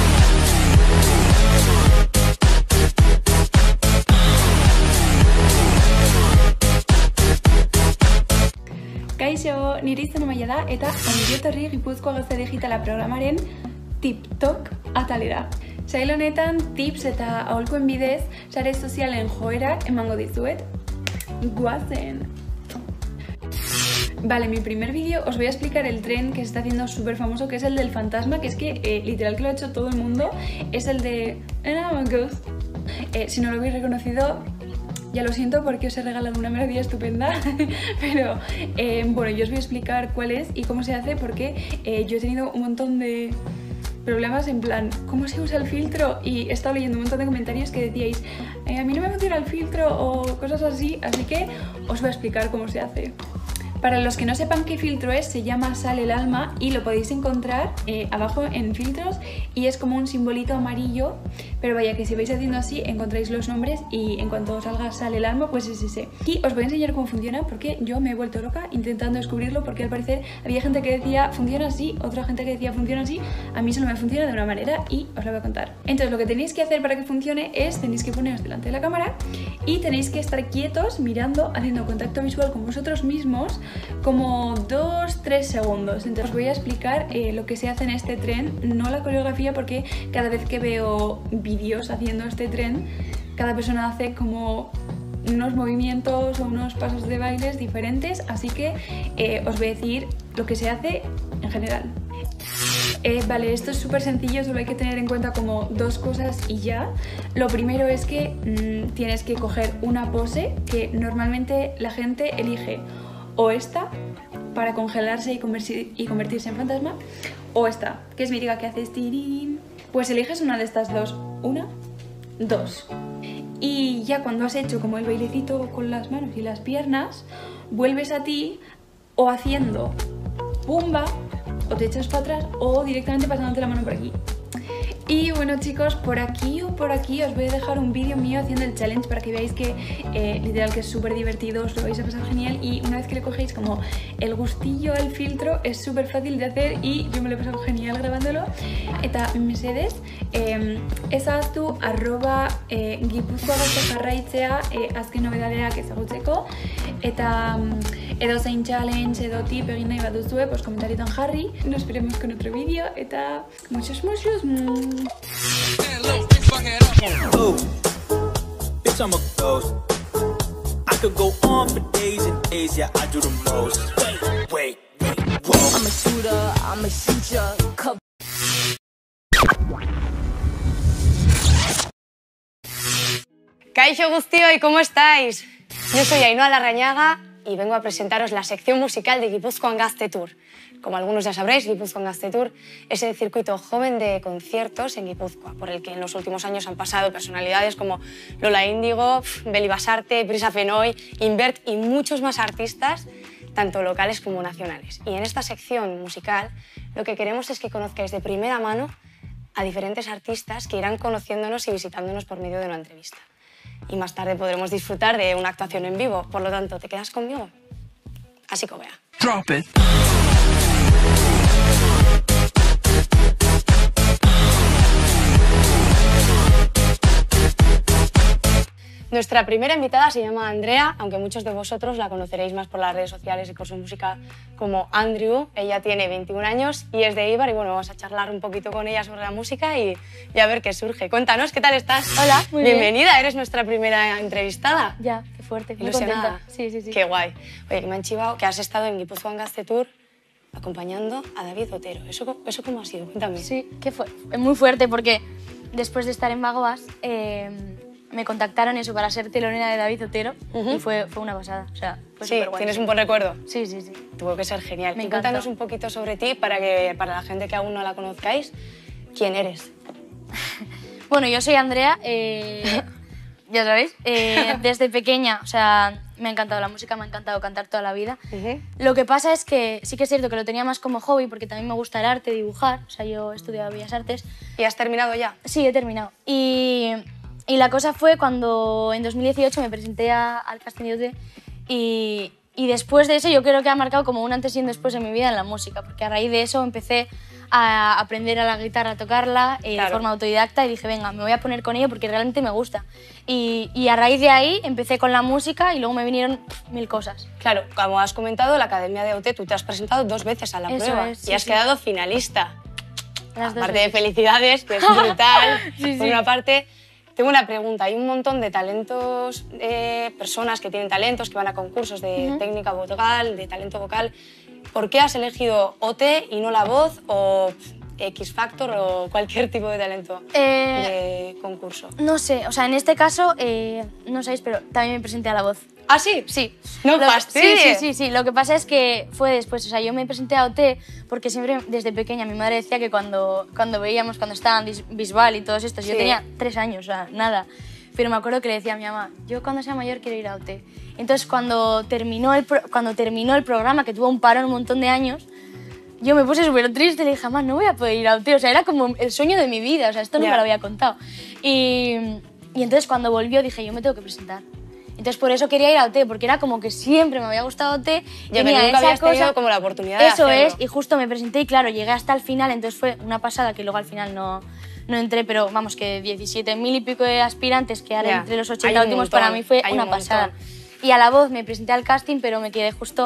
Kaixo, nire izena Maia da eta ongi etorri Gipuzkoa Gazte Digitala programaren TikTok atalera. Sail honetan tips eta aholkuen bidez sare sozialen joerak emango dizuet. Guazen! Vale, en mi primer vídeo os voy a explicar el tren que se está haciendo súper famoso, que es el del fantasma, que es que literal que lo ha hecho todo el mundo, es el de... si no lo habéis reconocido, ya lo siento porque os he regalado una melodía estupenda, pero bueno, yo os voy a explicar cuál es y cómo se hace porque yo he tenido un montón de problemas en plan, ¿cómo se usa el filtro? Y he estado leyendo un montón de comentarios que decíais, a mí no me funciona el filtro o cosas así que os voy a explicar cómo se hace. Para los que no sepan qué filtro es, se llama Sal el Alma y lo podéis encontrar abajo en filtros y es como un simbolito amarillo, pero vaya que si vais haciendo así encontráis los nombres y en cuanto salga Sal el Alma pues es ese. Y os voy a enseñar cómo funciona porque yo me he vuelto loca intentando descubrirlo porque al parecer había gente que decía funciona así, otra gente que decía funciona así, a mí solo me funciona de una manera y os lo voy a contar. Entonces lo que tenéis que hacer para que funcione es tenéis que poneros delante de la cámara y tenéis que estar quietos mirando, haciendo contacto visual con vosotros mismos como 2-3 segundos. Entonces os voy a explicar lo que se hace en este tren, no la coreografía porque cada vez que veo vídeos haciendo este tren, cada persona hace como unos movimientos o unos pasos de bailes diferentes, así que os voy a decir lo que se hace en general. Vale, esto es súper sencillo, solo hay que tener en cuenta como dos cosas y ya. Lo primero es que tienes que coger una pose que normalmente la gente elige o esta para congelarse y convertirse en fantasma, o esta, que es mítica, que haces tirín. Pues eliges una de estas dos, una, dos. Y ya cuando has hecho como el bailecito con las manos y las piernas, vuelves a ti o haciendo pumba, o te echas para atrás, o directamente pasándote la mano por aquí. Y bueno chicos, por aquí o por aquí os voy a dejar un vídeo mío haciendo el challenge para que veáis que literal que es súper divertido, os lo vais a pasar genial y una vez que le cogéis como el gustillo al filtro es súper fácil de hacer y yo me lo he pasado genial grabándolo. Eta mesedez, ezaztu @gipuzkoagazte jarraitzea azken nobedadeak ezagutzeko eta edozein challenge edo tip egin nahi baduzue, pues komentarietan jarri. Nos veremos con otro vídeo eta muchos. Ooh, bitch, I'm a ghost. I could go on for days and days, yeah, I do the most. Wait, whoa. I'm a shooter, I'm a shooter. Kaixo guztioi, ¿cómo estáis? Yo soy Ainhoa Larrañaga y vengo a presentaros la sección musical de Gipuzkoa en Gazte Tour. Como algunos ya sabréis, Gipuzkoa en Gazte Tour es el circuito joven de conciertos en Guipúzcoa, por el que en los últimos años han pasado personalidades como Lola Índigo, Beli Basarte, Prisa Fenoy, Invert y muchos más artistas, tanto locales como nacionales. Y en esta sección musical lo que queremos es que conozcáis de primera mano a diferentes artistas que irán conociéndonos y visitándonos por medio de una entrevista. Y más tarde podremos disfrutar de una actuación en vivo. Por lo tanto, ¿te quedas conmigo? Así que vea. Drop it. Nuestra primera invitada se llama Andrea, aunque muchos de vosotros la conoceréis más por las redes sociales y por su música como Andrew. Ella tiene 21 años y es de Eibar y bueno, vamos a charlar un poquito con ella sobre la música y a ver qué surge. Cuéntanos, ¿qué tal estás? Hola, muy bien. Bienvenida, eres nuestra primera entrevistada. Ya, qué fuerte, muy Ilusionada. contenta. Sí. Qué guay. Oye, que me han chivado que has estado en Gipuzkoa en Gazte Tour acompañando a David Otero. ¿Eso cómo ha sido? Cuéntame. Sí, que fue muy fuerte porque después de estar en Bagoas me contactaron eso para ser telonera de David Otero y fue una pasada. O sea, fue sí, superguay. ¿tienes un buen recuerdo? Sí, sí, sí. Tuvo que ser genial. Me Y encanta. cuéntanos un poquito sobre ti para la gente que aún no la conozcáis. ¿Quién eres? Bueno, yo soy Andrea, ya sabéis, desde pequeña, o sea, me ha encantado la música, me ha encantado cantar toda la vida. Lo que pasa es que sí que es cierto que lo tenía más como hobby porque también me gusta el arte, dibujar, o sea, yo he estudiado Bellas Artes. ¿Y has terminado ya? Sí, he terminado. Y la cosa fue cuando en 2018 me presenté al casting de OT y después de eso yo creo que ha marcado como un antes y un después en mi vida en la música, porque a raíz de eso empecé a aprender a la guitarra, a tocarla de forma autodidacta y dije, venga, me voy a poner con ello porque realmente me gusta. Y a raíz de ahí empecé con la música y luego me vinieron mil cosas. Claro, como has comentado, la Academia de OT, tú te has presentado 2 veces a la Eso prueba es, y has quedado finalista. Las dos Aparte de veces. felicidades, que es brutal. Sí, Por sí. una parte, tengo una pregunta. Hay un montón de talentos, personas que tienen talentos, que van a concursos de técnica vocal, de talento vocal. ¿Por qué has elegido OT y no la voz o X Factor o cualquier tipo de talento de concurso? No sé, o sea, en este caso, no sabéis, pero también me presenté a la voz. ¿Ah, sí? Sí. No Lo- fastidies. Sí. Lo que pasa es que fue después, o sea, yo me presenté a OT porque siempre desde pequeña mi madre decía que cuando veíamos, cuando estaban Bisbal y todos estos, yo Sí. tenía 3 años, o sea, nada. Pero me acuerdo que le decía a mi mamá, yo cuando sea mayor quiero ir a OT. Entonces, cuando terminó el programa, que tuvo un parón un montón de años, yo me puse súper triste y le dije, mamá, no voy a poder ir a OT. O sea, era como el sueño de mi vida, o sea, esto nunca Ya. lo había contado. Y entonces cuando volvió dije, yo me tengo que presentar. Entonces por eso quería ir a OT, porque era como que siempre me había gustado OT. Ya, pero nunca habías tenido como la oportunidad de Eso hacerlo. es, y justo me presenté y claro, llegué hasta el final, entonces fue una pasada que luego al final no entré, pero vamos, que 17.000 y pico de aspirantes quedar Ya. entre los Hay 80 un últimos montón, para mí fue hay una un montón. pasada. Y a la voz me presenté al casting, pero me quedé justo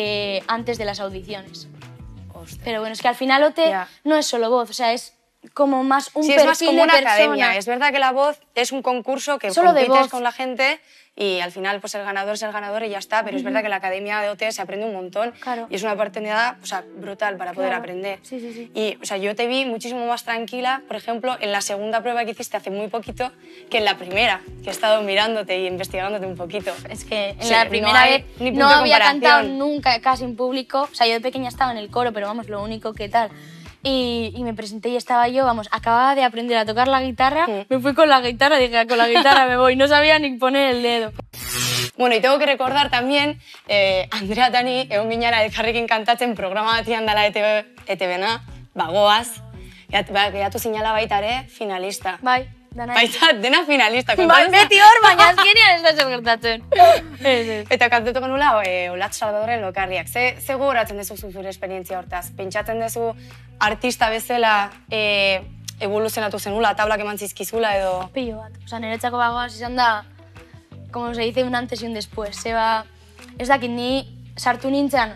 antes de las audiciones. Hostia. Pero bueno, es que al final OT Ya. no es solo voz, o sea, es como más un Sí, es perfil más como de una persona. academia. Es verdad que la voz es un concurso que Solo de compites voz. con la gente y al final pues el ganador es el ganador y ya está, pero es verdad que la Academia de OT se aprende un montón Claro. y es una oportunidad, o sea, brutal para poder Claro. aprender. Sí, sí, sí. Y o sea, yo te vi muchísimo más tranquila, por ejemplo, en la segunda prueba que hiciste hace muy poquito que en la primera, que he estado mirándote y investigándote un poquito. Es que en Sí, la no primera hay vez ni no punto de había cantado comparación. nunca casi en público. O sea, yo de pequeña estaba en el coro, pero vamos, lo único que tal. Y me presenté y estaba yo, vamos, acababa de aprender a tocar la guitarra, me fui con la guitarra, dije, con la guitarra me voy, no sabía ni poner el dedo. Bueno, y tengo que recordar también, Andrea Tani, egon ginen elkarrekin kantatzen programa batian dela ETV-na, Bagoaz, gehatu zinala baita ere, finalista. Bai, dana. Baita, dena finalista. Bai, kontatu- beti hor, baina azkenean ez da zer gertatzen. Ez. Eta kantatuko nula, Olatz Salvadorren lokarriak. Ze gogoratzen duzu zure esperientzia hortaz? Pentsatzen duzu artista bezala evoluzionatu zenula, tablak eman zizkizula edo... Pillo bat. Osa, niretzako Bagoaz izan da, como se dice, un antes y un después. Zeba, ez dakit, ni sartu nintzen,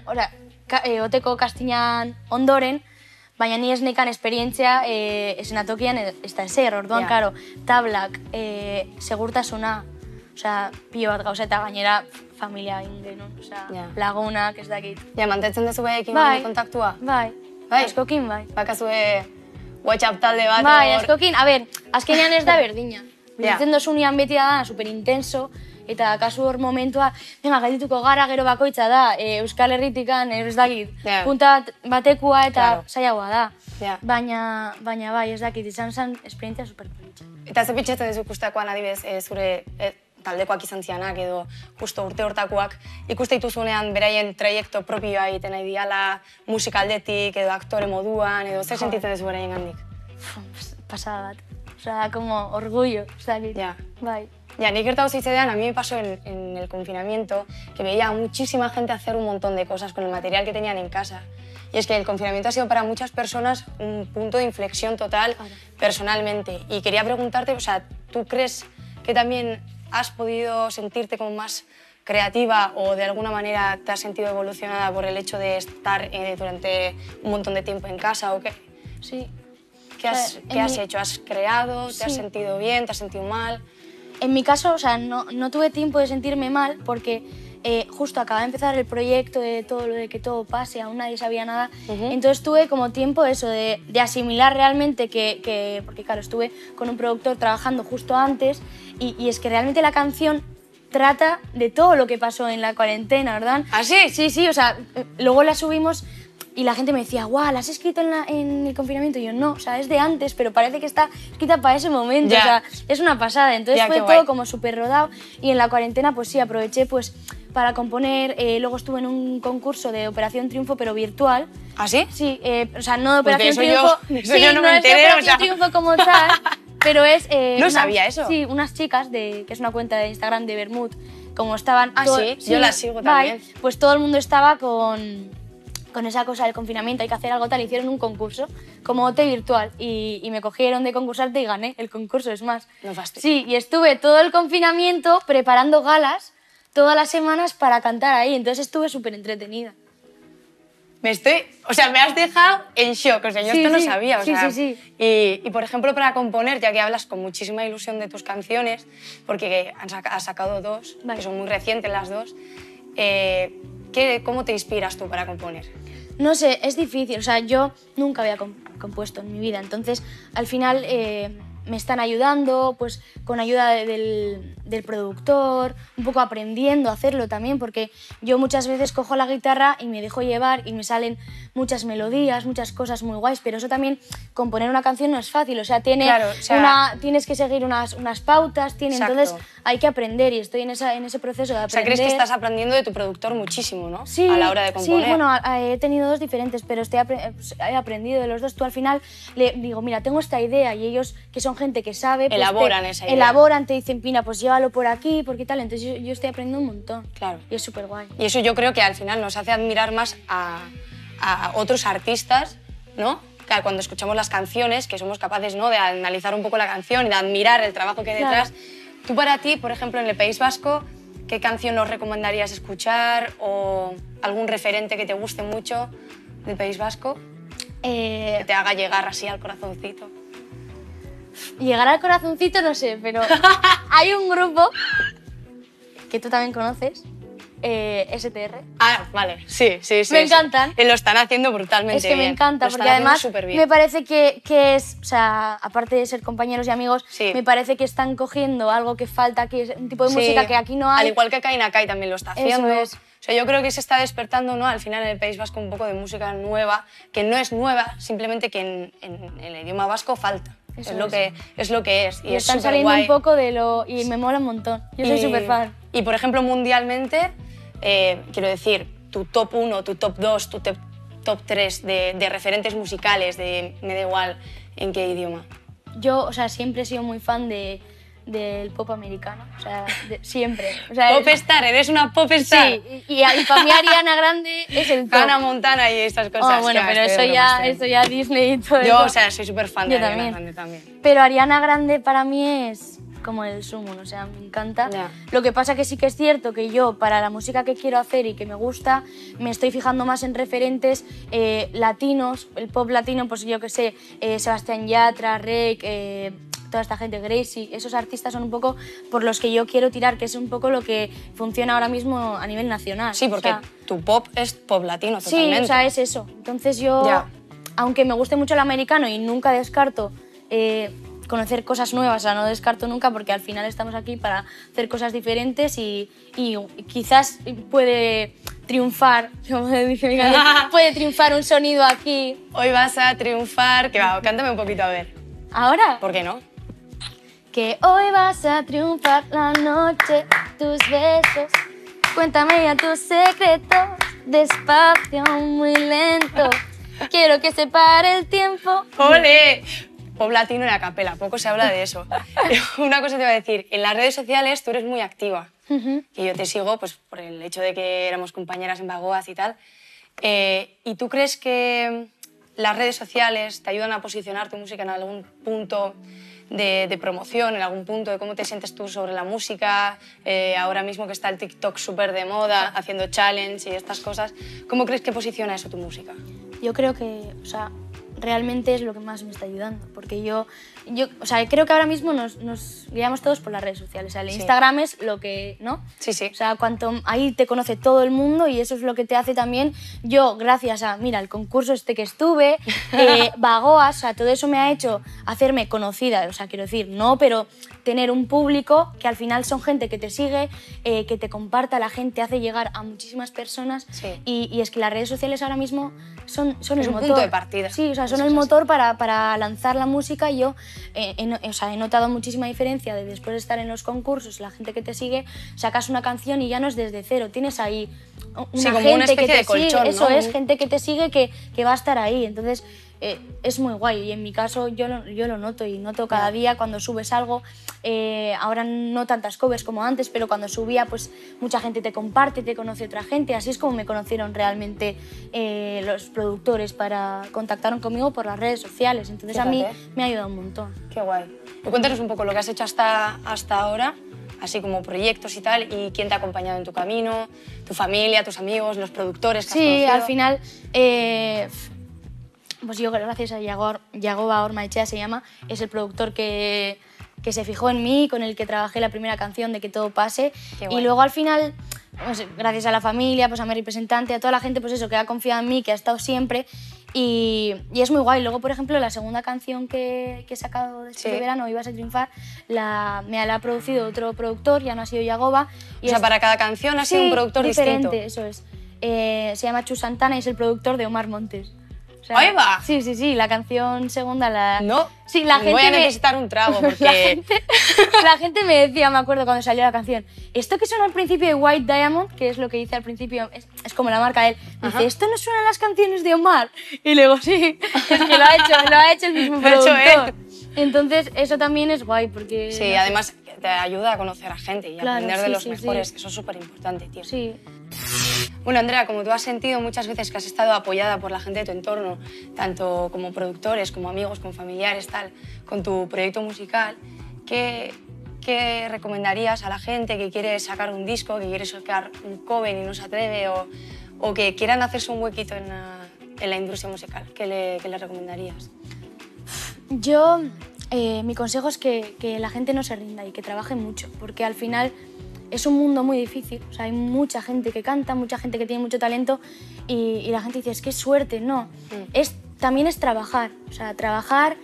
oteko kastinan ondoren, baina ni ez nekan esperientzia eszenatokian ez da ezer, orduan, Ja. karo, tablak, segurtasuna, osea, pillo bat gauza eta gainera familia egin genuen, osea, Ja. lagunak, ez dakit. Ja, mantetzen duzu behekin Bai. kontaktua? Bai, Bai? askokin bai. Bakazue WhatsApp talde bat Bai, hor- askokin, a ber, azkenean ez da berdina. Ja. Bizitzen dozunean beti da superintenso, eta kasu hor momentua, venga, gaitituko gara gero bakoitza da, Euskal Herritikan, ez dakit, Ja. punta batekua eta Claro. zailagoa da. Ja. Baina bai, ez dakit, izan zen esperientzia superpolitxa. Eta ze pentsatzen duzu ikustekoan adibidez, zure taldekoak izan zianak edo justo urte hortakoak, ikuste dituzunean beraien traiekto propioa egiten nahi diala, musika aldetik edo aktore moduan edo zer sentitzen duzu beraien gandik? Pasada bat. Osea, como orgullo, ez dakit. Ja. Bai. Ya, nik gertatu zitzaidan, a mí me pasó en el confinamiento que veía a muchísima gente hacer un montón de cosas con el material que tenían en casa. Y es que el confinamiento ha sido para muchas personas un punto de inflexión total personalmente. Y quería preguntarte, o sea, ¿tú crees que también has podido sentirte como más creativa o de alguna manera te has sentido evolucionada por el hecho de estar durante un montón de tiempo en casa o qué? Sí. ¿Qué has, En qué has mi- hecho? ¿Has creado? ¿Te has Sí. sentido bien? ¿Te has sentido mal? En mi caso, o sea, no tuve tiempo de sentirme mal porque justo acababa de empezar el proyecto de todo lo de que todo pase, aún nadie sabía nada. Entonces tuve como tiempo eso de asimilar realmente porque claro, estuve con un productor trabajando justo antes y es que realmente la canción trata de todo lo que pasó en la cuarentena, ¿verdad? ¿Ah, sí? Sí, o sea, luego la subimos y la gente me decía, guau, ¿la has escrito en el confinamiento? Y yo, no, o sea, es de antes, pero parece que está escrita para ese momento, o sea, es una pasada. Entonces fue todo como súper rodado y en la cuarentena pues sí, aproveché pues para componer, luego estuve en un concurso de Operación Triunfo, pero virtual. ¿Ah, sí? Sí, o sea, no de Operación Pues Triunfo. Eso yo no me enteré, es de Operación Triunfo como tal, pero es... No sabía eso. Sí, unas chicas, que es una cuenta de Instagram de Bermud, como estaban... Ah, sí, yo la sigo también. Pues todo el mundo estaba con esa cosa del confinamiento, hay que hacer algo tal, hicieron un concurso como OT virtual y me cogieron de concursante y gané el concurso, es más. No fastidio. Sí, y estuve todo el confinamiento preparando galas todas las semanas para cantar ahí, entonces estuve súper entretenida. Me has dejado en shock, o sea, yo esto no sabía, o sea. Sí. Y, por ejemplo, para componer, ya que hablas con muchísima ilusión de tus canciones, porque has sacado 2, que son muy recientes las 2, ¿cómo te inspiras tú para componer? No sé, es difícil, o sea, yo nunca había compuesto en mi vida, entonces al final me están ayudando, pues con ayuda del productor, un poco aprendiendo a hacerlo también, porque yo muchas veces cojo la guitarra y me dejo llevar y me salen muchas melodías, muchas cosas muy guays, pero eso también, componer una canción no es fácil, o sea, tienes que seguir unas pautas, entonces hay que aprender y estoy en ese proceso de aprender. O sea, ¿crees que estás aprendiendo de tu productor muchísimo, no? Sí, a la hora de componer. Sí, bueno, he tenido 2 diferentes, pero he aprendido de los 2. Tú al final le digo, mira, tengo esta idea y ellos, que son gente que sabe, pues elaboran esa idea. Elaboran, te dicen, Pina, pues llévalo por aquí, porque tal. Entonces yo estoy aprendiendo un montón. Claro. Y es súper guay. Y eso yo creo que al final nos hace admirar más a otros artistas, ¿no? Claro, cuando escuchamos las canciones, que somos capaces, ¿no?, de analizar un poco la canción y de admirar el trabajo que hay detrás. Claro. Tú para ti, por ejemplo, en el País Vasco, ¿qué canción nos recomendarías escuchar o algún referente que te guste mucho del País Vasco que te haga llegar así al corazoncito? Llegar al corazoncito no sé, pero hay un grupo que tú también conoces, STR. Ah, vale, sí. Me encantan. Lo están haciendo brutalmente bien. Es que bien. me encanta, porque además me parece que es, o sea, aparte de ser compañeros y amigos, me parece que están cogiendo algo que falta, que es un tipo de música que aquí no hay. Al igual que Kaina Kai también lo está haciendo. Eso es. O sea, yo creo que se está despertando, ¿no?, al final en el País Vasco un poco de música nueva, que no es nueva, simplemente que en el idioma vasco falta. Es lo que es. Y están saliendo un poco de lo... Y me mola un montón. Yo soy súper fan. Y, por ejemplo, mundialmente, quiero decir, tu top 1, tu top 2, tu top 3 de referentes musicales, me da igual en qué idioma. Yo, o sea, siempre he sido muy fan del pop americano, o sea, siempre. O sea, popstar, eres una popstar. Sí, y para mí Ariana Grande es el top. Hannah Montana y estas cosas. Oh, bueno, pero eso ya Disney y todo eso. Yo, o sea, soy súper fan de Ariana Grande también. Pero Ariana Grande para mí es como el sumo, o sea, me encanta. Lo que pasa que sí que es cierto que yo, para la música que quiero hacer y que me gusta, me estoy fijando más en referentes latinos, el pop latino, pues yo que sé, Sebastián Yatra, Rake, toda esta gente, Gracie, esos artistas son un poco por los que yo quiero tirar, que es un poco lo que funciona ahora mismo a nivel nacional. Sí, porque tu pop es pop latino totalmente. Sí, o sea, es eso. Entonces yo, aunque me guste mucho el americano y nunca descarto conocer cosas nuevas, o sea, no descarto nunca porque al final estamos aquí para hacer cosas diferentes y quizás puede triunfar, como dice mi canción, puede triunfar un sonido aquí. Hoy vas a triunfar, que va, cántame un poquito a ver. ¿Ahora? ¿Por qué no? Que hoy vas a triunfar la noche, tus besos, cuéntame ya tus secretos, despacio, muy lento, quiero que se pare el tiempo. ¡Ole! Pop latino en a capela, poco se habla de eso. Una cosa te iba a decir, en las redes sociales tú eres muy activa, que yo te sigo pues, por el hecho de que éramos compañeras en Bagoaz y tal, ¿y tú crees que las redes sociales te ayudan a posicionar tu música en algún punto de promoción, en algún punto de cómo te sientes tú sobre la música, ahora mismo que está el TikTok súper de moda, haciendo challenge y estas cosas, ¿cómo crees que posiciona eso tu música? Yo creo que, o sea, realmente es lo que más me está ayudando, porque yo o sea, creo que ahora mismo nos guiamos todos por las redes sociales. O sea, el Instagram es lo que, ¿no? Sí, sí. O sea, ahí te conoce todo el mundo y eso es lo que te hace también. Yo, gracias a, mira, el concurso este que estuve, Bagoas, o sea, todo eso me ha hecho hacerme conocida, o sea, quiero decir, no, pero tener un público que al final son gente que te sigue, que te comparta, la gente hace llegar a muchísimas personas y es que las redes sociales ahora mismo son el motor. Punto de partida. Sí, o sea, son el motor para lanzar la música y yo o sea, he notado muchísima diferencia de después de estar en los concursos, la gente que te sigue, sacas una canción y ya no es desde cero, tienes ahí una como gente una especie que te de colchón, sigue, eso ¿no? es, gente que te sigue que va a estar ahí, entonces es muy guay y en mi caso yo lo noto y noto cada día cuando subes algo, ahora no tantas covers como antes, pero cuando subía pues mucha gente te comparte, te conoce otra gente, así es como me conocieron realmente los productores, contactaron conmigo por las redes sociales, entonces a mí me ha ayudado un montón. Qué guay. Y cuéntanos un poco lo que has hecho hasta ahora, así como proyectos y tal, y quién te ha acompañado en tu camino, tu familia, tus amigos, los productores que has conocido. Sí, al final, pues yo gracias a Yagoba Ormaechea se llama, es el productor que se fijó en mí, con el que trabajé la primera canción de Que todo pase. Y luego al final, pues, gracias a la familia, pues a mi representante, a toda la gente pues eso, que ha confiado en mí, que ha estado siempre. Y es muy guay. Luego, por ejemplo, la segunda canción que he sacado después de verano, Ibas a triunfar, me la ha producido otro productor, ya no ha sido Yagoba. O sea, para cada canción ha sido un productor diferente, distinto. Eso es. Se llama Chu Santana y es el productor de Omar Montes. O sea, ¡Ahí va! Sí, la canción segunda la... No, sí, la gente voy a necesitar un trago porque... la gente me decía, me acuerdo cuando salió la canción, esto que suena al principio de White Diamond, que es lo que dice al principio, es como la marca de él, dice, ¿esto no suena en las canciones de Omar? Y luego sí, es que lo ha hecho el mismo productor. Entonces eso también es guay porque... Sí, además te ayuda a conocer a gente y a aprender de los mejores, que eso es súper importante, tío. Sí. Bueno, Andrea, como tú has sentido muchas veces que has estado apoyada por la gente de tu entorno, tanto como productores, como amigos, como familiares, tal, con tu proyecto musical, ¿qué recomendarías a la gente que quiere sacar un disco, que quiere sacar un cover y no se atreve, o que quieran hacerse un huequito en la industria musical? ¿Qué le recomendarías? Yo, mi consejo es que la gente no se rinda y que trabaje mucho, porque al final es un mundo muy difícil. O sea, hay mucha gente que canta, mucha gente que tiene mucho talento y la gente dice, es que es suerte. No, también es trabajar. O sea, trabajar,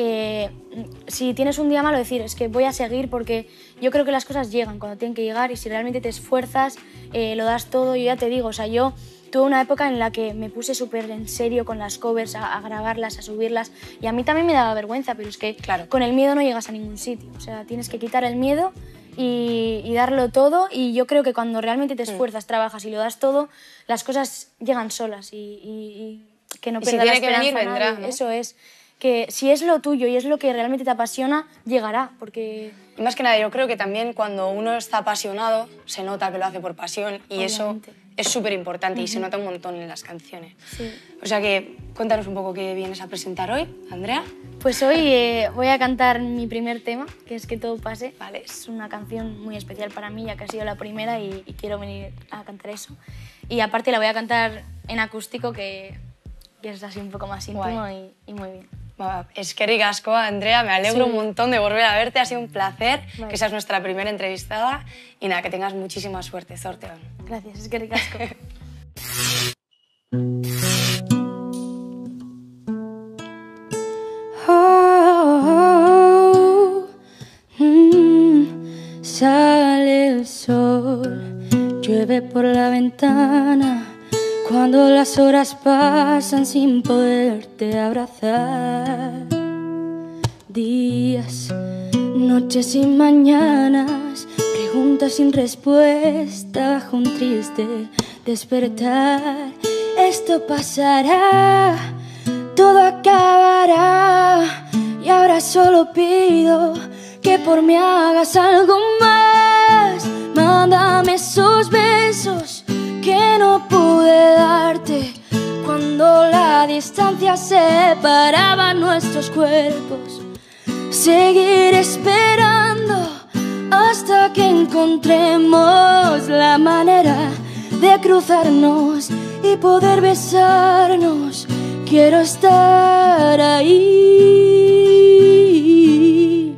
si tienes un día malo, decir, es que voy a seguir porque yo creo que las cosas llegan cuando tienen que llegar y si realmente te esfuerzas, lo das todo. Yo ya te digo, o sea, yo tuve una época en la que me puse súper en serio con las covers, a grabarlas, a subirlas y a mí también me daba vergüenza, pero es que con el miedo no llegas a ningún sitio. O sea, tienes que quitar el miedo y darlo todo y yo creo que cuando realmente te esfuerzas, trabajas y lo das todo, las cosas llegan solas y que no pierdas la esperanza. Si tiene que venir, vendrá, ¿no? Eso es, que si es lo tuyo y es lo que realmente te apasiona, llegará, porque... Y más que nada, yo creo que también cuando uno está apasionado, se nota que lo hace por pasión y Obviamente. eso es súper importante y se nota un montón en las canciones. Sí. O sea que, cuéntanos un poco qué vienes a presentar hoy, Andrea. Pues hoy voy a cantar mi primer tema, que es Que todo pase. Vale, es una canción muy especial para mí, ya que ha sido la primera y quiero venir a cantar eso. Y aparte la voy a cantar en acústico, que es así un poco más íntimo y muy bien. Eskerrik asko, Andrea, me alegro un montón de volver a verte, ha sido un placer que seas nuestra primera entrevistada y nada, que tengas muchísima suerte, zorte. Gracias, eskerrik asko. Sale el sol, llueve por la ventana. Cuando las horas pasan sin poderte abrazar, días, noches y mañanas, preguntas sin respuesta bajo un triste despertar. Esto pasará, todo acabará y ahora solo pido que por mí hagas algo más. Mándame esos besos que no pude darte cuando la distancia separaba nuestros cuerpos. Seguir esperando hasta que encontremos la manera de cruzarnos y poder besarnos. quiero estar ahí.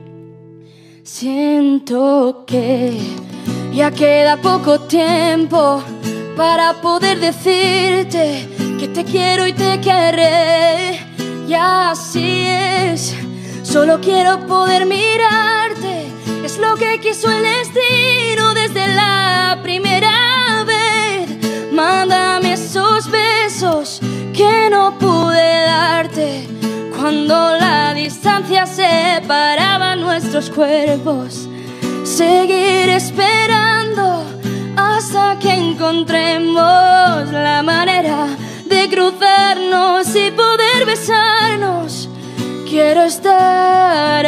Siento que ya queda poco tiempo para poder decirte que te quiero y te querré. Y así es, solo quiero poder mirarte. Es lo que quiso el destino desde la primera vez. Mándame esos besos que no pude darte cuando la distancia separaba nuestros cuerpos. Seguir esperando hasta que encontremos la manera de cruzarnos y poder besarnos. Quiero estar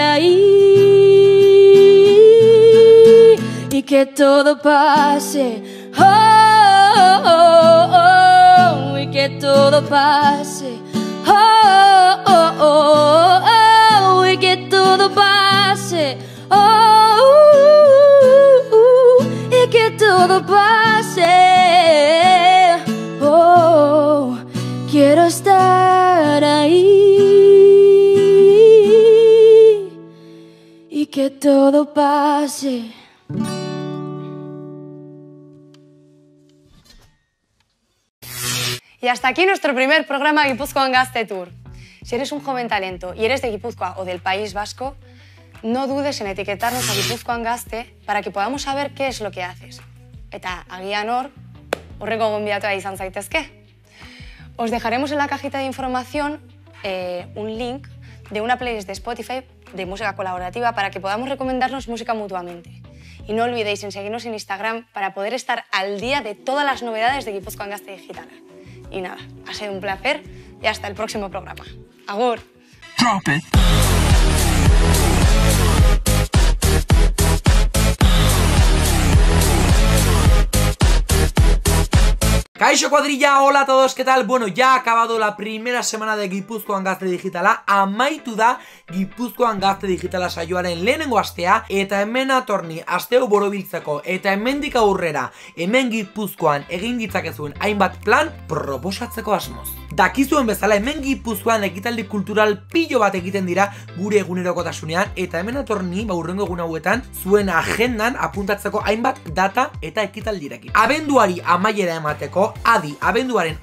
ahí y que todo pase, oh, oh, oh, y que todo pase, oh, oh, oh, oh, y que todo pase, oh, y que todo pase, oh, quiero estar ahí y que todo pase. Y hasta aquí nuestro primer programa Guipúzcoa Gazte Tour. Si eres un joven talento y eres de Guipúzcoa o del País Vasco, no dudes en etiquetarnos a Guipúzcoa Gazte para que podamos saber qué es lo que haces. Eta agian hor, horreko gonbidatua izan zaitezke. Os dejaremos en la cajita de información un link de una playlist de Spotify de música colaborativa para que podamos recomendarnos música mutuamente. Y no olvidéis en seguirnos en Instagram para poder estar al día de todas las novedades de Guipúzcoa Gazte Digitala. Y nada, ha sido un placer y hasta el próximo programa. Agur. Drop it. Kaixo cuadrilla, hola a todos, ¿qué tal? Bueno, ya ha acabado la primera semana de Gipuzkoan Gazte Digitala, amaitu da Gipuzkoan Gazte Digitala saioaren lehenengo astea, eta hemen atorni asteo borobiltzeko, eta hemendik aurrera, hemen Gipuzkoan egin ditzakezuen hainbat plan proposatzeko asmoz. Dakizuen bezala, hemen Gipuzkoan ekitaldi kultural pilo bat egiten dira gure egunerokotasunean, eta hemen atorni, hurrengo egun hauetan, zuen agendan apuntatzeko hainbat data eta ekitaldirekin. Abenduari amaiera emateko, adi, abenduaren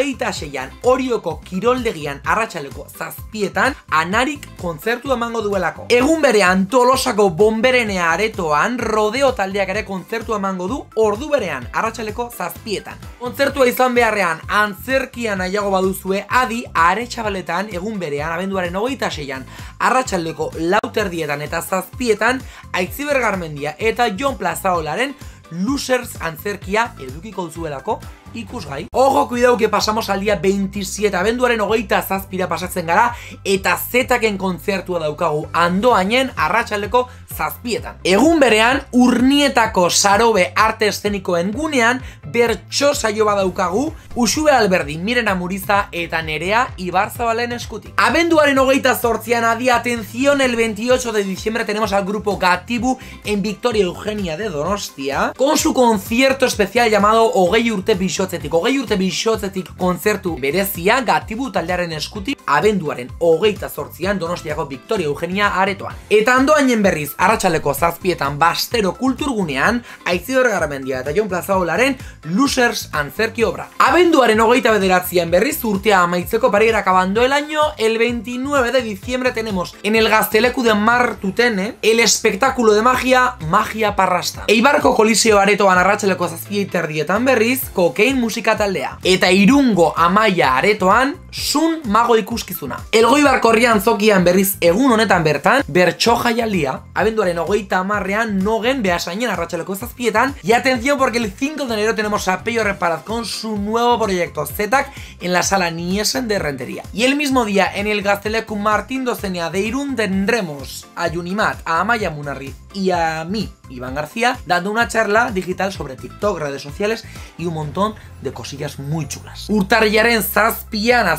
26an Orioko kiroldegian arratsaleko 7etan Anarik kontzertu emango duelako. Egun berean Tolosako Bonberenea aretoan Rodeo taldeak ere kontzertu emango du ordu berean arratsaleko 7etan. Kontzertua izan beharrean antzerkian nahiago baduzue, adi, Aretxabaletan egun berean abenduaren 26an arratsaldeko 4:00 eta 7etan Aitziber Garmendia eta Jon Plazaolaren Losers antzerkia edukiko duzuelako ikusgai. Ojo, cuidado que pasamos al día 27, abenduaren 27 pasatzen gara, eta Zetaken kontzertua daukagu Andoainen arratsaldeko 7etan. Egun berean, Urnietako Sarobe arte eszenikoen gunean, bertso saio badaukagu, Uxue Alberdi, Mirena Muriza eta Nerea Ibarzabalen eskutik. Abenduaren 28an, adi, atención, el 28 de diciembre tenemos al grupo Gatibu en Victoria Eugenia de Donostia, con su concierto especial llamado Hogei urte bixotzetik. Hogei urte bixotzetik kontzertu berezia Gatibu taldearen eskutik abenduaren 28an Donostiako Victoria Eugenia aretoan. Eta Andoainen berriz, arratsaleko 7etan Bastero kulturgunean, Aitziber Garmendia eta Jon Plazaolaren Losers antzerki obra. Abenduaren 29an berriz, urtea amaitzeko para ir acabando el año, el 29 de diciembre tenemos en el Gazteleku de Martutene el espectáculo de magia, Magia Parrasta. Eibarko Koliseo aretoan arratsaleko 7:30 berriz, Kokain musika taldea. Eta Irungo Amaia aretoan, Sun Mago ikuskizuna. Elgoibarkorrian zokian berriz egun honetan bertan, bertso jaialdia, abenduaren 30an Nogen Beasainen arratsaleko 7etan, y atención porque el 5 de enero tenemos a Peyo Reparaz con su nuevo proyecto Zetak en la sala Niesen de Rentería. Y el mismo día en el Gazteleku Martín Dozenea de Irún tendremos a Yunimat, a Amaya Munarriz y a mí, Iván García, dando una charla digital sobre TikTok, redes sociales y un montón de cosillas muy chulas. Urtarrilaren 7an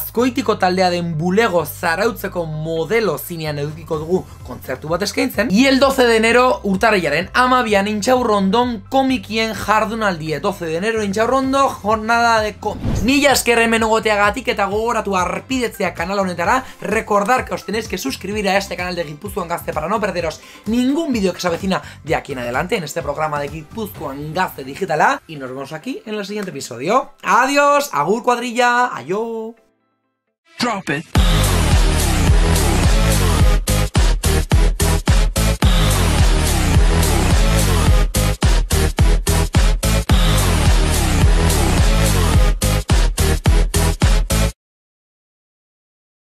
Azkoitiko taldea den Bulego Zarautzeko modelo zinean edukiko dugu kontzertu bat eskaintzen. Y el 12 de enero urtarrilaren 12an Intxaurrondon komikien jardunaldie. 12 de enero Intxaurrondo jornada de cómics. Mila esker hemen egoteagatik eta gogoratu arpidetzea kanal honetara. Recordar que os tenéis que suscribir a este canal de Gipuzkoan Gazte para no perderos ningún vídeo que se avecina de aquí en adelante en este programa de Gipuzkoan Gazte Digitala. Y nos vemos aquí en el siguiente episodio. Adiós, agur cuadrilla, ayo. Drop it.